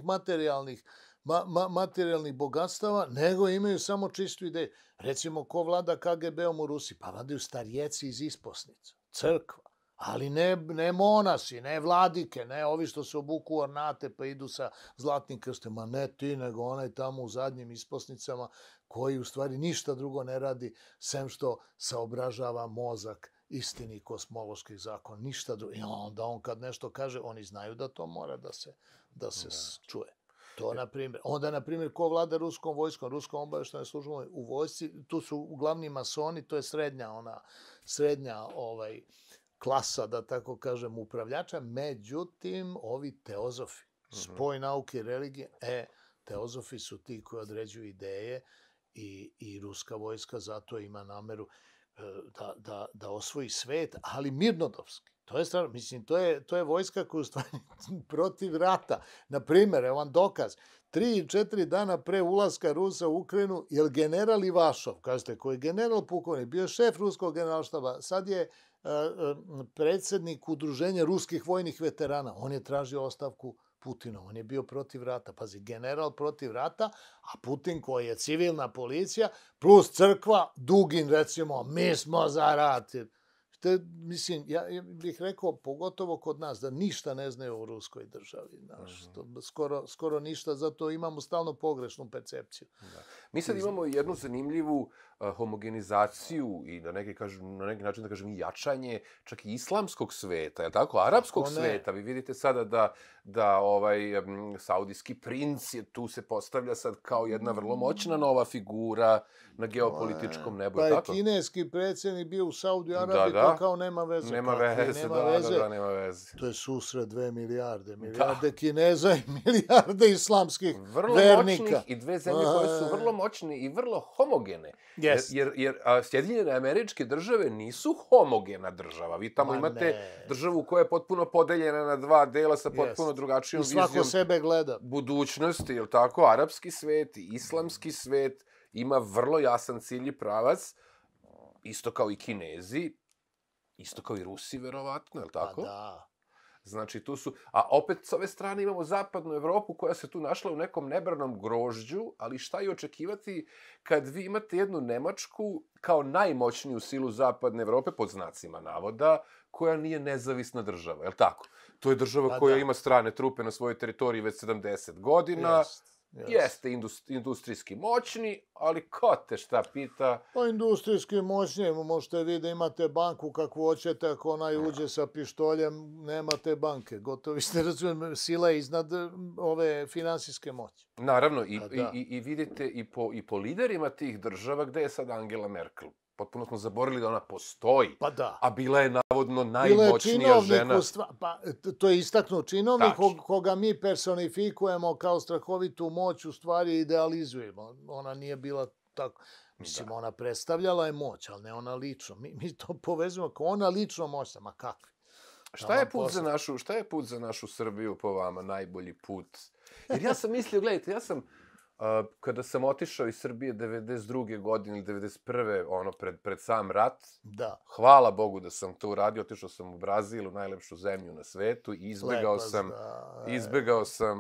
materijalnih bogatstava, nego imaju samo čistu ideju. Recimo, ko vlada KGB-om u Rusiji? Pa vladaju starjeci iz isposnica, crkva. Ali ne monasi, ne vladike, ne ovi što se obuku u ornate pa idu sa zlatnim krstima, ne ti, nego onaj tamo u zadnjim isposnicama koji u stvari ništa drugo ne radi, sem što saobražava mozak istini kosmoloških zakona, ništa drugo. I onda on kad nešto kaže, oni znaju da to mora da se čuje. To, na primjer. Onda, na primjer, ko vlada ruskom vojskom, ruskom obaveštajnom službom u vojsci, tu su uglavni masoni, to je srednja klasa, da tako kažem, upravljača, međutim, ovi teozofi, spoj nauke i religije, teozofi su ti koji određuju ideje i ruska vojska zato ima nameru da osvoji svet, ali mirnodopski. To je stvarno, mislim, to je vojska koja je u stvari protiv rata. Naprimjer, evo vam dokaz, 3-4 dana pre ulaska Rusa u Ukrajinu, je general Ivašov, kažete, koji je general pukovnik, bio šef ruskog generalštaba, sad je predsjednik udruženja ruskih vojnih veterana. On je tražio ostavku Putina. On je bio protiv rata. Pazi, general protiv rata, a Putin koji je civilna policija, plus crkva, Dugin recimo, mi smo za rat. Mislim, ja bih rekao, pogotovo kod nas, da ništa ne znaju o ruskoj državi. Skoro ništa, zato imamo stalno pogrešnu percepciju. Mi sad imamo jednu zanimljivu homogenizaciju i na neki način da kažem i jačanje čak i islamskog sveta, je tako? Arapskog sveta. Vi vidite sada da saudijski princ je tu se postavlja sad kao jedna vrlo moćna nova figura na geopolitičkom nebu, je tako? Pa je kineski predsjednik bio u Saudiju Arabiji, to kao nema veze. Nema veze. To je susret 2 milijarde. Milijarde Kineza i milijarde islamskih vernika. Vrlo moćnih i dve zemlje koje su vrlo moćne i vrlo homogene. Jer Sjedinjene Američke Države nisu homogena država. Vi tamo imate državu koja je potpuno podeljena na dva dela sa potpuno drugačijom vizijom. I svako sebe gleda. Budućnosti, je li tako? Arapski svet i islamski svet ima vrlo jasan cilj i pravac, isto kao i Kinezi, isto kao i Rusi, verovatno, je li tako? Pa da. Znači, tu su... A opet, s ove strane imamo zapadnu Evropu koja se tu našla u nekom nebranom grožđu, ali šta je očekivati kad vi imate jednu Nemačku kao najmoćniju silu zapadne Evrope, pod znacima navoda, koja nije nezavisna država, je li tako? To je država koja ima strane trupe na svojoj teritoriji već 70 godina, jeste industrijski moćni, ali ko te šta pita? Pa industrijski moćni, možete vi da imate banku kakvu hoćete, ako onaj uđe sa pištoljem, nemate banke. Gotovi ste, razumijem, sila je iznad ove finansijske moći. Naravno, i vidite i po liderima tih država gde je sad Angela Merkel. Potpuno smo zaboravili da ona postoji. Pa da. A bila je navodno najmoćnija žena. Pa to je istaknut činovnik koga mi personifikujemo kao strahovitu moć, u stvari idealizujemo. Ona nije bila tako. Mislim, ona predstavljala je moć, ali ne ona lično. Mi to povezujemo kao ona lično moćna. Ma kakvi? Šta je put za našu Srbiju po vama najbolji put? Jer ja sam mislio, gledajte, kada sam otišao iz Srbije 92. godine ili 91. pred sam rat, hvala Bogu da sam to uradio, otišao sam u Brazil, u najlepšu zemlju na svetu i izbegao sam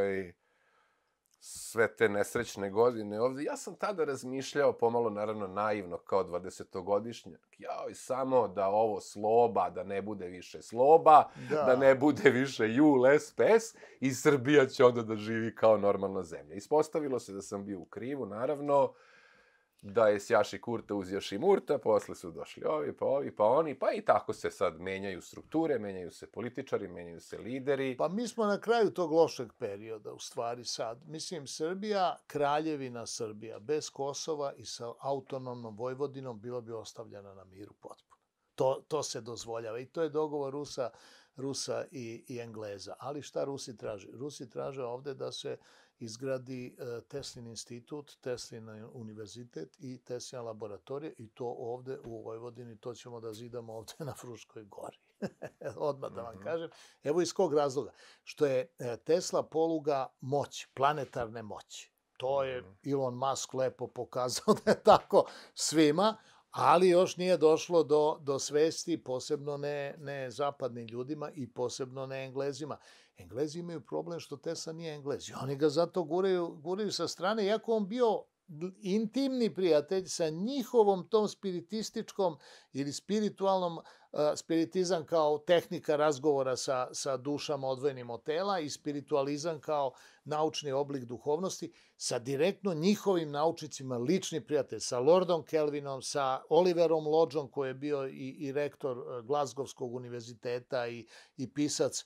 sve te nesrećne godine ovde. Ja sam tada razmišljao, pomalo naravno naivno, kao 20-godišnjak, samo da ovo sloba, da ne bude više sloba, da ne bude više jul, SPS i Srbija će onda da živi kao normalna zemlja. Ispostavilo se da sam bio u krivu, naravno, da je sjaši Kurta uzjaši Murta, posle su došli ovi, pa oni, pa i tako se sad menjaju strukture, menjaju se političari, menjaju se lideri. Pa mi smo na kraju tog lošeg perioda, u stvari sad. Mislim, Srbija, kraljevina Srbija, bez Kosova i sa autonomnom Vojvodinom bila bi ostavljena na miru potpuno. To se dozvoljava i to je dogovor Rusa i Engleza. Ali šta Rusi traže? Rusi traže ovde da se izgradi Teslin institut, Teslin univerzitet i Teslina laboratorija i to ovde u Vojvodini, to ćemo da zidamo ovde na Fruškoj gori. Odmah da vam kažem. Evo iz kog razloga. Što je Tesla poluga moći, planetarne moći. To je Elon Musk lepo pokazao da je tako svima, ali još nije došlo do svesti, posebno ne zapadnim ljudima i posebno ne Englezima. Englezi imaju problem što Tesla nije Englez. I oni ga zato guraju sa strane, iako on bio intimni prijatelj sa njihovom tom spiritističkom ili spiritualnom, spiritizam kao tehnika razgovora sa dušama odvojenim od tela i spiritualizam kao naučni oblik duhovnosti, sa direktno njihovim naučnicima, lični prijatelj, sa Lordom Kelvinom, sa Oliverom Lodgeom, koji je bio i rektor Glasgowskog univerziteta i pisac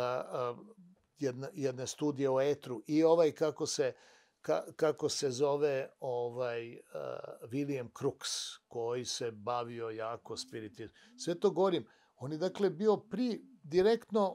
jedne studije o etru, i kako se zove William Crookes, koji se bavio jako spiritizmom. Sve to govorim. On je dakle bio direktno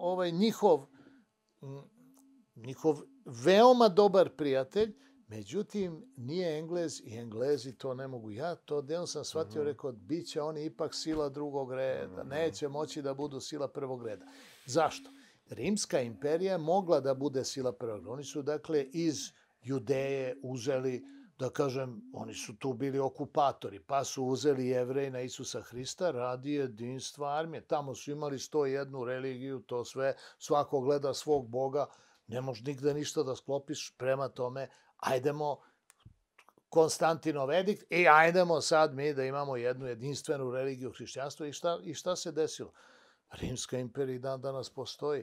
njihov veoma dobar prijatelj, međutim nije Englez i Englezi to ne mogu. Ja to delom sam shvatio, rekao, bit će oni ipak sila drugog reda, neće moći da budu sila prvog reda. Zašto? Rimska imperija je mogla da bude sila prvog reda. Oni su dakle iz Judeje uzeli, da kažem, oni su tu bili okupatori, pa su uzeli Jevreji na Isusa Hrista radi jedinstva armije. Tamo su imali 101 religiju, to sve, svako gleda svog Boga, ne možeš nigde ništa da sklopiš, prema tome, ajdemo Konstantinov edikt i ajdemo sad mi da imamo jednu jedinstvenu religiju hrišćanstva. I šta se desilo? Rimska imperija dan danas postoji.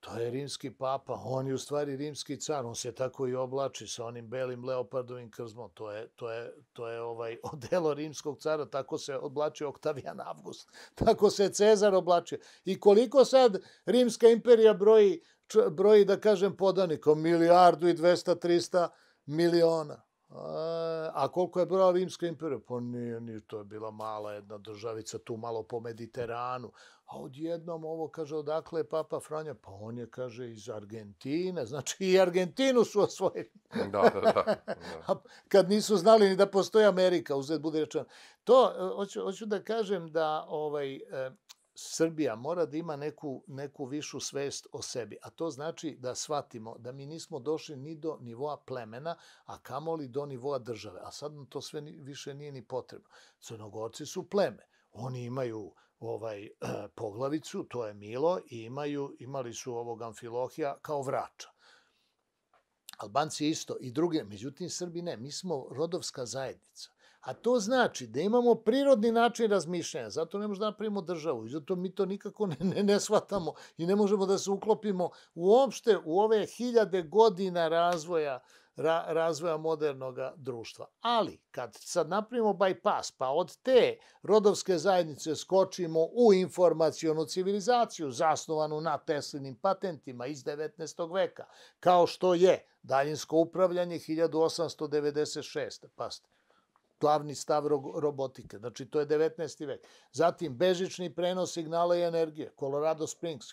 To je rimski papa, on je u stvari rimski car, on se tako i oblači sa onim belim leopardovim krzmom, to je odelo rimskog cara, tako se oblačio Oktavijan Avgust, tako se Cezar oblačio. I koliko sad Rimska imperija broji, da kažem, podanika? 1.200.000.000, 300.000.000. A koliko je brojala Rimska imperija? Pa nije, to je bila mala jedna državica tu malo po Mediteranu. A odjednom ovo kaže, odakle je Papa Franja? Pa on je, kaže, iz Argentine. Znači i Argentinu su osvojili. Da. Kad nisu znali ni da postoji Amerika, uzet bude rečeno. To, hoću da kažem da Srbija mora da ima neku višu svest o sebi, a to znači da shvatimo da mi nismo došli ni do nivoa plemena, a kamoli do nivoa države. A sad nam to sve više nije ni potrebno. Crnogorci su pleme. Oni imaju poglavicu, to je Milo, i imali su ovog Amfilohija kao vrača. Albanci isto i druge, međutim Srbi ne. Mi smo rodovska zajednica. A to znači da imamo prirodni način razmišljanja, zato ne možemo da napravimo državu i zato mi to nikako ne shvatamo i ne možemo da se uklopimo uopšte u ove 1000 godina razvoja modernog društva. Ali, kad sad napravimo bypass, pa od te rodovske zajednice skočimo u informacionu civilizaciju zasnovanu na Teslinim patentima iz 19. veka, kao što je daljinsko upravljanje 1896. Pazite. Glavni stav robotike. Znači, to je 19. vek. Zatim, bežični prenos signala i energije. Colorado Springs,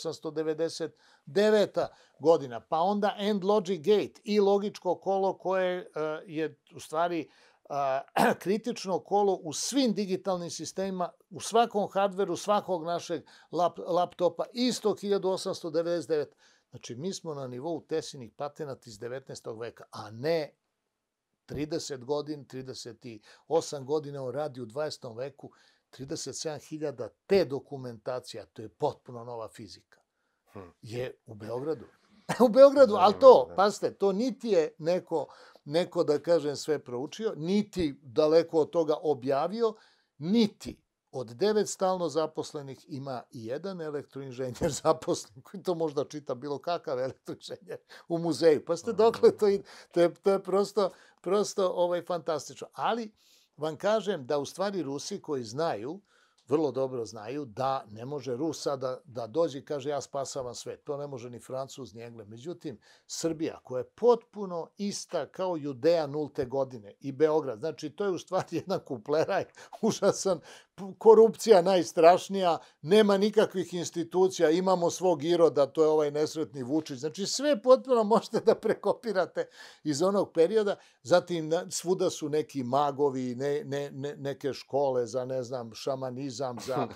1899. godina. Pa onda End Logic Gate i logičko kolo koje je u stvari kritično kolo u svim digitalnim sistemima, u svakom hardveru, svakog našeg laptopa, isto 1899. Znači, mi smo na nivou Teslinih patenata iz 19. veka, a ne 30 godina, 38 godina on radi u 20. veku, 37.000 te dokumentacija, to je potpuno nova fizika, je u Beogradu. U Beogradu, ali to, pazite, to niti je neko, da kažem, sve proučio, niti daleko od toga objavio, niti od 9 stalno zaposlenih ima i jedan elektroinženjer zaposlen, koji to možda čita bilo kakav elektroinženjer u muzeju. Pazite, dokle to ide, to je prosto fantastično. Ali vam kažem da u stvari Rusi koji znaju, vrlo dobro znaju da ne može Rus sada da dođe i kaže ja spasavam svet. To ne može ni Francuz, ni Engle. Međutim, Srbija koja je potpuno ista kao Judeja 0. godine i Beograd. Znači, to je u stvari jedan kupleraj, užasan, korupcija najstrašnija, nema nikakvih institucija, imamo svog Iroda, to je ovaj nesretni Vučić. Znači, sve potpuno možete da prekopirate iz onog perioda. Zatim, svuda su neki magovi, neke škole za, ne znam, šamanizam,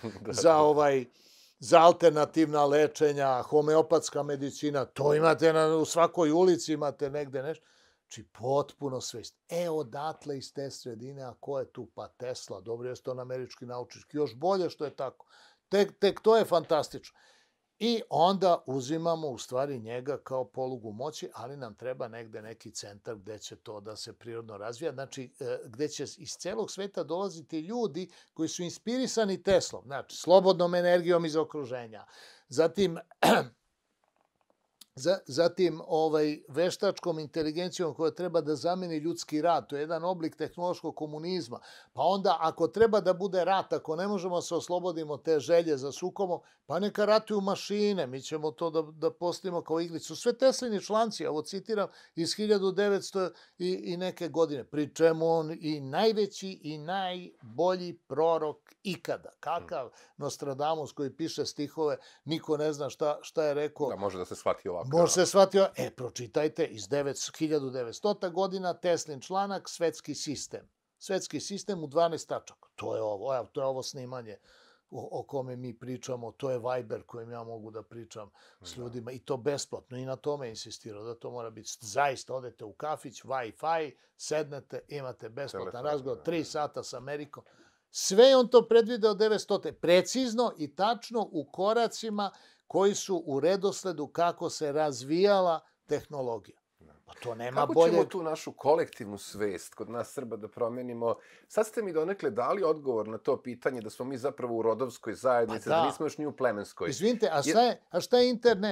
za alternativna lečenja, homeopatska medicina, to imate u svakoj ulici, imate negde nešto. Znači, potpuno svest. Odatle iz te sredine, a ko je tu? Pa Tesla, dobro, jeste on američki naučnik. Još bolje što je tako. Tek to je fantastično. I onda uzimamo u stvari njega kao polugu moći, ali nam treba negde neki centar gde će to da se prirodno razvija. Znači, gde će iz celog sveta dolaziti ljudi koji su inspirisani Teslom. Znači, slobodnom energijom iz okruženja. Zatim veštačkom inteligencijom koja treba da zameni ljudski rad. To je jedan oblik tehnološkog komunizma. Pa onda ako treba da bude rat, ako ne možemo se oslobodimo te želje za sukobom, pa neka ratuju mašine. Mi ćemo to da postavimo kao iglicu. Sve Teslini članci, ovo citiram, iz 1900 i neke godine. Pri čemu on i najveći i najbolji prorok ikada. Kakav Nostradamus koji piše stihove, niko ne zna šta je rekao. Da, može da se shvati ovako. Može se shvatio, pročitajte iz 1900. godina, Teslin članak, svetski sistem. Svetski sistem u 12 tačaka. To je ovo snimanje o kome mi pričamo, to je Viber kojim ja mogu da pričam s ljudima i to besplatno. I na tome insistirao da to mora biti. Zaista odete u kafić, Wi-Fi, sednete, imate besplatan razgovor, 3 sata s Amerikom. Sve je on to predvideo 900. Precizno i tačno u koracima koji su u redosledu kako se razvijala tehnologija. Pa to nema bolje... Kako ćemo tu našu kolektivnu svest kod nas Srba da promenimo? Sad ste mi donekle dali odgovor na to pitanje da smo mi zapravo u rodovskoj zajednici, da nismo još ni u plemenskoj. Izvinite, a šta je internet?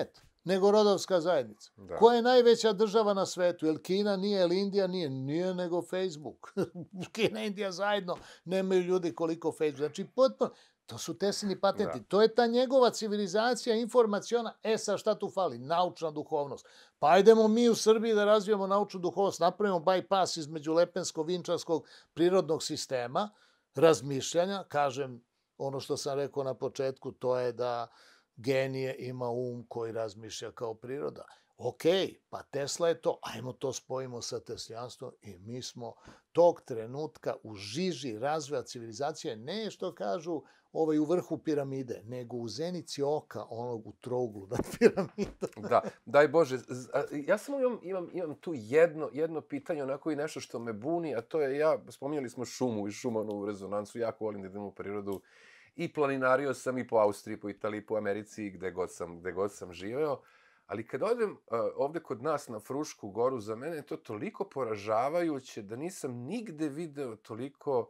nego rodovska zajednica. Da. Koja je najveća država na svetu? Jel Kina nije, jel Indija nije? Nije nego Facebook. Kina i Indija zajedno nemaju ljudi koliko Facebook. Znači, potpuno, to su Teslini patenti. Da. To je ta njegova civilizacija informaciona. Sad šta tu fali? Naučna duhovnost. Pa ajdemo mi u Srbiji da razvijemo naučnu duhovnost, napravimo bypass između Lepensko-Vinčanskog prirodnog sistema, razmišljanja, kažem, ono što sam rekao na početku, to je da genije ima koji razmišlja kao priroda. Ok, pa Tesla je to, ajmo to spojimo sa teslijanstvom i mi smo tog trenutka u žiži razvoja civilizacije, ne što kažu u vrhu piramide, nego u zenici oka, onog u trouglu nad piramidom. Da, daj Bože. Ja samo imam tu jedno pitanje, onako i nešto što me buni, a to je, spominjali smo šumu i šumanovu rezonansu, jako volim da idem u prirodu i planinario sam i po Austriji, po Italiji, po Americi, gde god sam živeo. Ali kad odem ovde kod nas na Frušku goru, za mene je to toliko poražavajuće da nisam nigde video toliko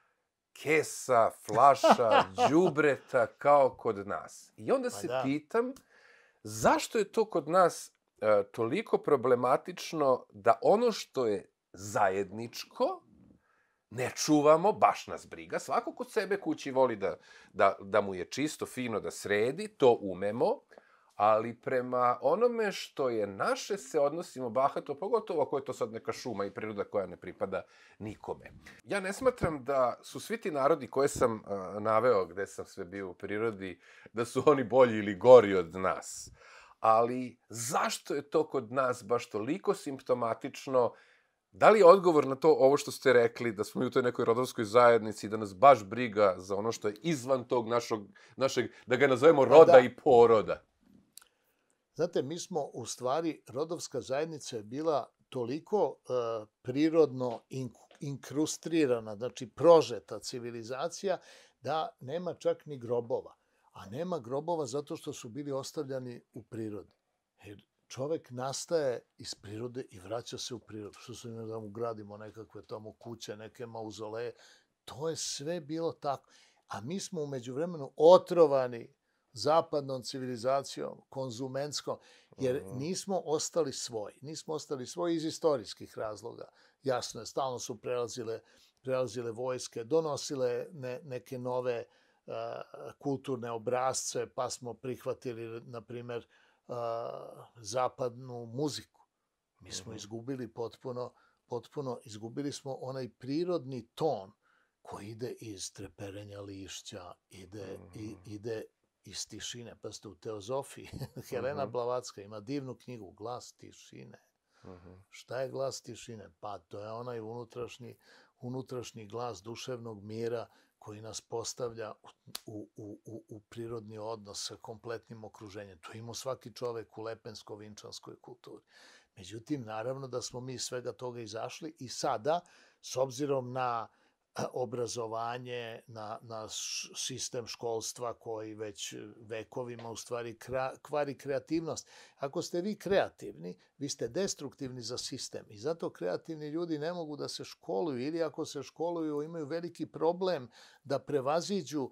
kesa, flaša, đubreta kao kod nas. I onda se pitam zašto je to kod nas toliko problematično da ono što je zajedničko ne čuvamo, baš nas briga. Svako kod sebe kući voli da mu je čisto, fino, da sredi, to umemo, ali prema onome što je naše se odnosimo bahato, pogotovo ako je to sad neka šuma i priroda koja ne pripada nikome. Ja ne smatram da su svi ti narodi koje sam naveo, gde sam sve bio u prirodi, da su oni bolji ili gori od nas. Ali zašto je to kod nas baš toliko simptomatično? Da li je odgovor na to ovo što ste rekli, da smo mi u toj nekoj rodovskoj zajednici, da nas baš briga za ono što je izvan tog našeg, da ga nazovemo roda i poroda? Znate, mi smo u stvari, rodovska zajednica je bila toliko prirodno inkrustrirana, znači prožeta civilizacija, da nema čak ni grobova. A nema grobova zato što su bili ostavljani u prirodi. Jer čovek nastaje iz prirode i vraća se u prirodu. Što se da mu gradimo nekakve tamo kuće, neke mauzoleje. To je sve bilo tako. A mi smo umeđu vremenu otrovani zapadnom civilizacijom, konzumentskom, jer nismo ostali svoji. Nismo ostali svoji iz istorijskih razloga. Jasno je, stalno su prelazile vojske, donosile neke nove kulturne obrazce, pa smo prihvatili, na primer, zapadnu muziku. Mi smo izgubili potpuno izgubili smo onaj prirodni ton koji ide iz treperenja lišća, ide iz tišine. Pa ste u teozofiji, Helena Blavatská ima divnu knjigu Glas tišine. Šta je glas tišine? Pa to je onaj unutrašnji glas duševnog mira koji nas postavlja u prirodni odnos sa kompletnim okruženjem. To ima svaki čovek u lepensko-vinčanskoj kulturi. Međutim, naravno da smo mi iz svega toga izašli i sada, s obzirom na obrazovanje, na sistem školstva koji već vekovima u stvari kvari kreativnost. Ako ste vi kreativni, vi ste destruktivni za sistem i zato kreativni ljudi ne mogu da se školuju ili ako se školuju imaju veliki problem da prevaziđu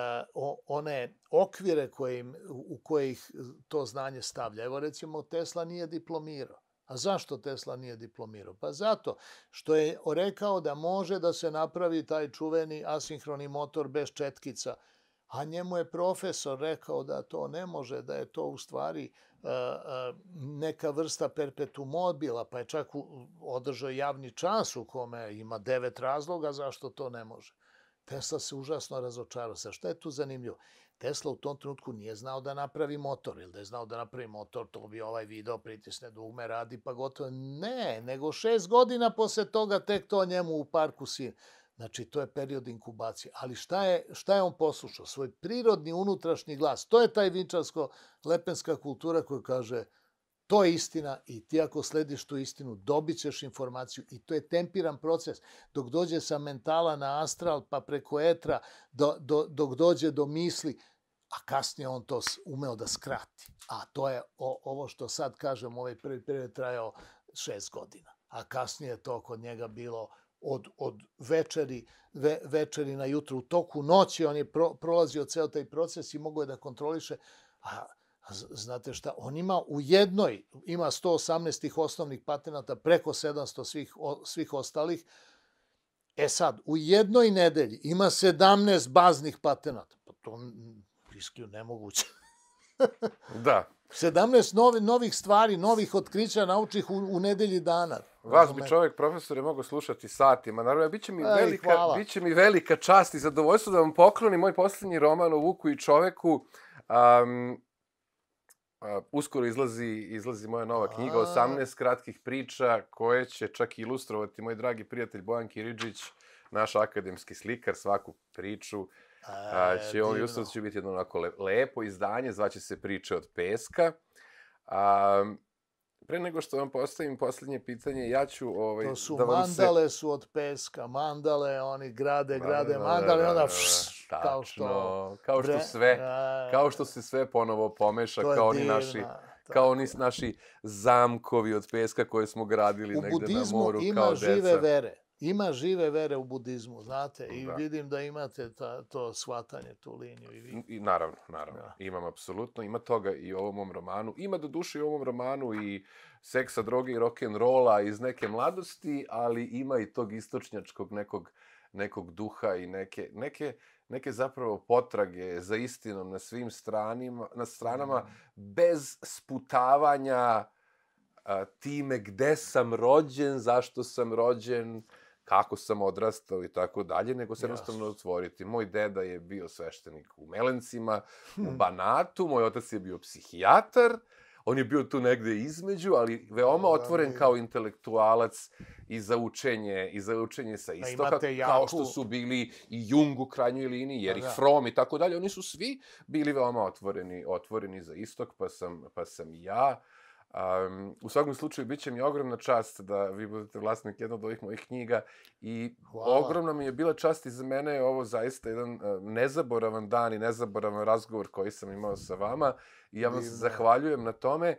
one okvire u koje ih to znanje stavlja. Evo recimo Tesla nije diplomirao. A zašto Tesla nije diplomirao? Pa zato što je rekao da može da se napravi taj čuveni asinhroni motor bez četkica, a njemu je profesor rekao da to ne može, da je to u stvari neka vrsta perpetuum mobila, pa je čak održao javni čas u kome ima 9 razloga zašto to ne može. Tesla se užasno razočarao. Šta je tu zanimljivo? Tesla u tom trenutku nije znao da napravi motor, ili da je znao da napravi motor, to bi ovaj video, pritisne dugme, radi pa gotovo. Ne, nego 6 godina posle toga tek to njemu u parku sin. Znači, to je period inkubacije. Ali šta je on poslušao? Svoj prirodni unutrašnji glas. To je taj vinčansko-lepenska kultura koja kaže to je istina i ti ako slediš tu istinu dobit ćeš informaciju i to je tempiran proces. Dok dođe sa mentala na astral pa preko etra, dok dođe do misli, a kasnije on to umeo da skrati. A to je ovo što sad kažem, ovaj prvi period trajao 6 godina. A kasnije je to kod njega bilo od večeri na jutru. U toku noći on je prolazio ceo taj proces i mogao je da kontroliše. Znate šta, on ima u jednoj, ima 118 tih osnovnih patenata, preko 700 svih ostalih. Sad, u jednoj nedelji ima 17 baznih patenata. Pa to je nemoguće. Da. 17 novih stvari, novih otkrića naučih u nedelji dana. Vas bi čovjek, profesore, mogao slušati satima. Naravno, biće mi velika čast i zadovoljstvo da vam poklonim moj posljednji roman o Vuku i čoveku. Uskoro izlazi moja nova knjiga, 18 kratkih priča, koje će čak ilustrovati moj dragi prijatelj Bojan Kiridžić, naš akademski slikar. Svaku priču će on ilustrovati, će biti jedno onako lepo izdanje, zvaće se Priče od peska. Pre nego što vam postavim posljednje pitanje, ja ću to su mandale su od peska, mandale, oni grade mandale, onda kao što se sve ponovo pomeša, kao oni naši zamkovi od peska koje smo gradili negde na moru kao deca. Ima žive vere u budizmu, znate, i vidim da imate to shvatanje, tu liniju. I naravno, imam apsolutno, ima toga i u ovom mom romanu. Ima do duše i u ovom romanu i seksa, droge i rock'n'rolla iz neke mladosti, ali ima i tog istočnjačkog nekog duha i neke zapravo potrage za istinom na svim stranama, bez sputavanja time gde sam rođen, zašto sam rođen, kako sam odrastao i tako dalje, nego se jednostavno otvoriti. Moj deda je bio sveštenik u Melencima, u Banatu, moj otac je bio psihijatar, on je bio tu negde između, ali veoma otvoren kao intelektualac i za učenje sa istoka, kao što su bili i Jung u krajnjoj liniji, Erich Fromm i tako dalje. Oni su svi bili veoma otvoreni za istok, pa sam i ja. U svakom slučaju, bit će mi ogromna čast da vi budete vlasnik jednog od ovih mojih knjiga i ogromna mi je bila čast i za mene je ovo zaista jedan nezaboravan dan i nezaboravan razgovor koji sam imao sa vama i ja vam se zahvaljujem na tome.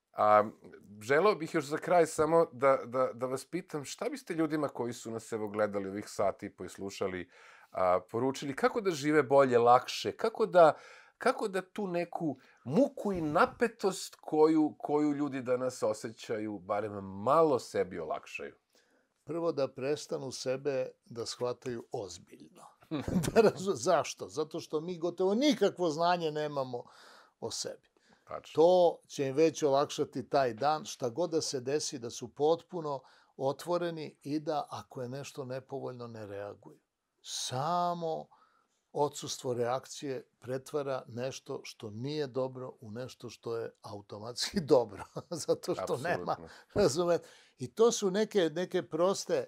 Želeo bih još za kraj samo da vas pitam šta biste ljudima koji su nas evo gledali ovih sati i slušali poručili, kako da žive bolje, lakše, kako da tu neku muku i napetost koju ljudi danas osjećaju, barem malo sebi olakšaju? Prvo da prestanu sebe da shvataju ozbiljno. Zašto? Zato što mi gotovo nikakvo znanje nemamo o sebi. To će im već olakšati taj dan, šta god da se desi, da su potpuno otvoreni i da ako je nešto nepovoljno ne reaguju. Samo odsustvo reakcije pretvara nešto što nije dobro u nešto što je automatski dobro. Zato što nema, razumete. I to su neke proste,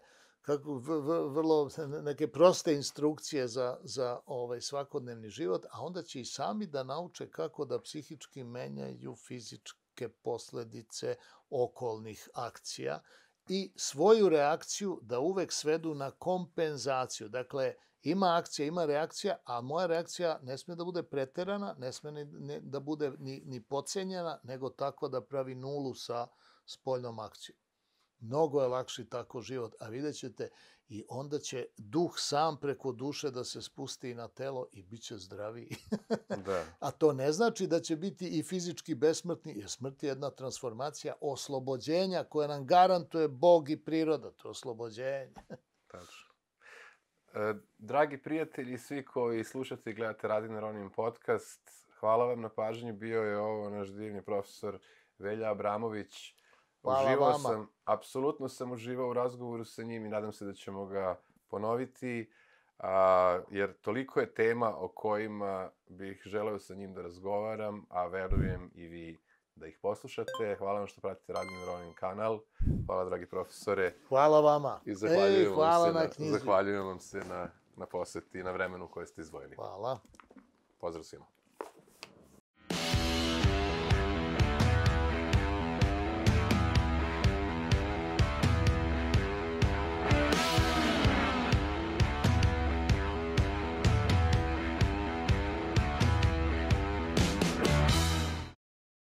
neke proste instrukcije za svakodnevni život, a onda će i sami da nauče kako da psihički menjaju fizičke posledice okolnih akcija i svoju reakciju da uvek svedu na kompenzaciju. Dakle, ima akcija, ima reakcija, a moja reakcija ne sme da bude preterana, ne sme da bude ni podcenjena, nego tako da pravi nulu sa spoljnom akcijom. Mnogo je lakši tako život, a vidjet ćete i onda će duh sam preko duše da se spusti na telo i bit će zdraviji. A to ne znači da će biti i fizički besmrtni, jer smrt je jedna transformacija oslobođenja koja nam garantuje Bog i priroda. To je oslobođenje. Tačno. Dragi prijatelji, svi koji slušate i gledate Radi na Ronijim podcast, hvala vam na pažnji. Bio je ovo naš divni profesor Velja Abramović. Uživao sam, apsolutno sam uživao u razgovoru sa njim i nadam se da ćemo ga ponoviti, jer toliko je tema o kojima bih želeo sa njim da razgovaram, a verujem i vi da ih poslušate. Hvala vam što pratite Radio na Ronijim kanal. Hvala, dragi profesore. Hvala vama. I zahvaljujem vam se na poseti i na vremenu koje ste izdvojili. Hvala. Pozdrav svima.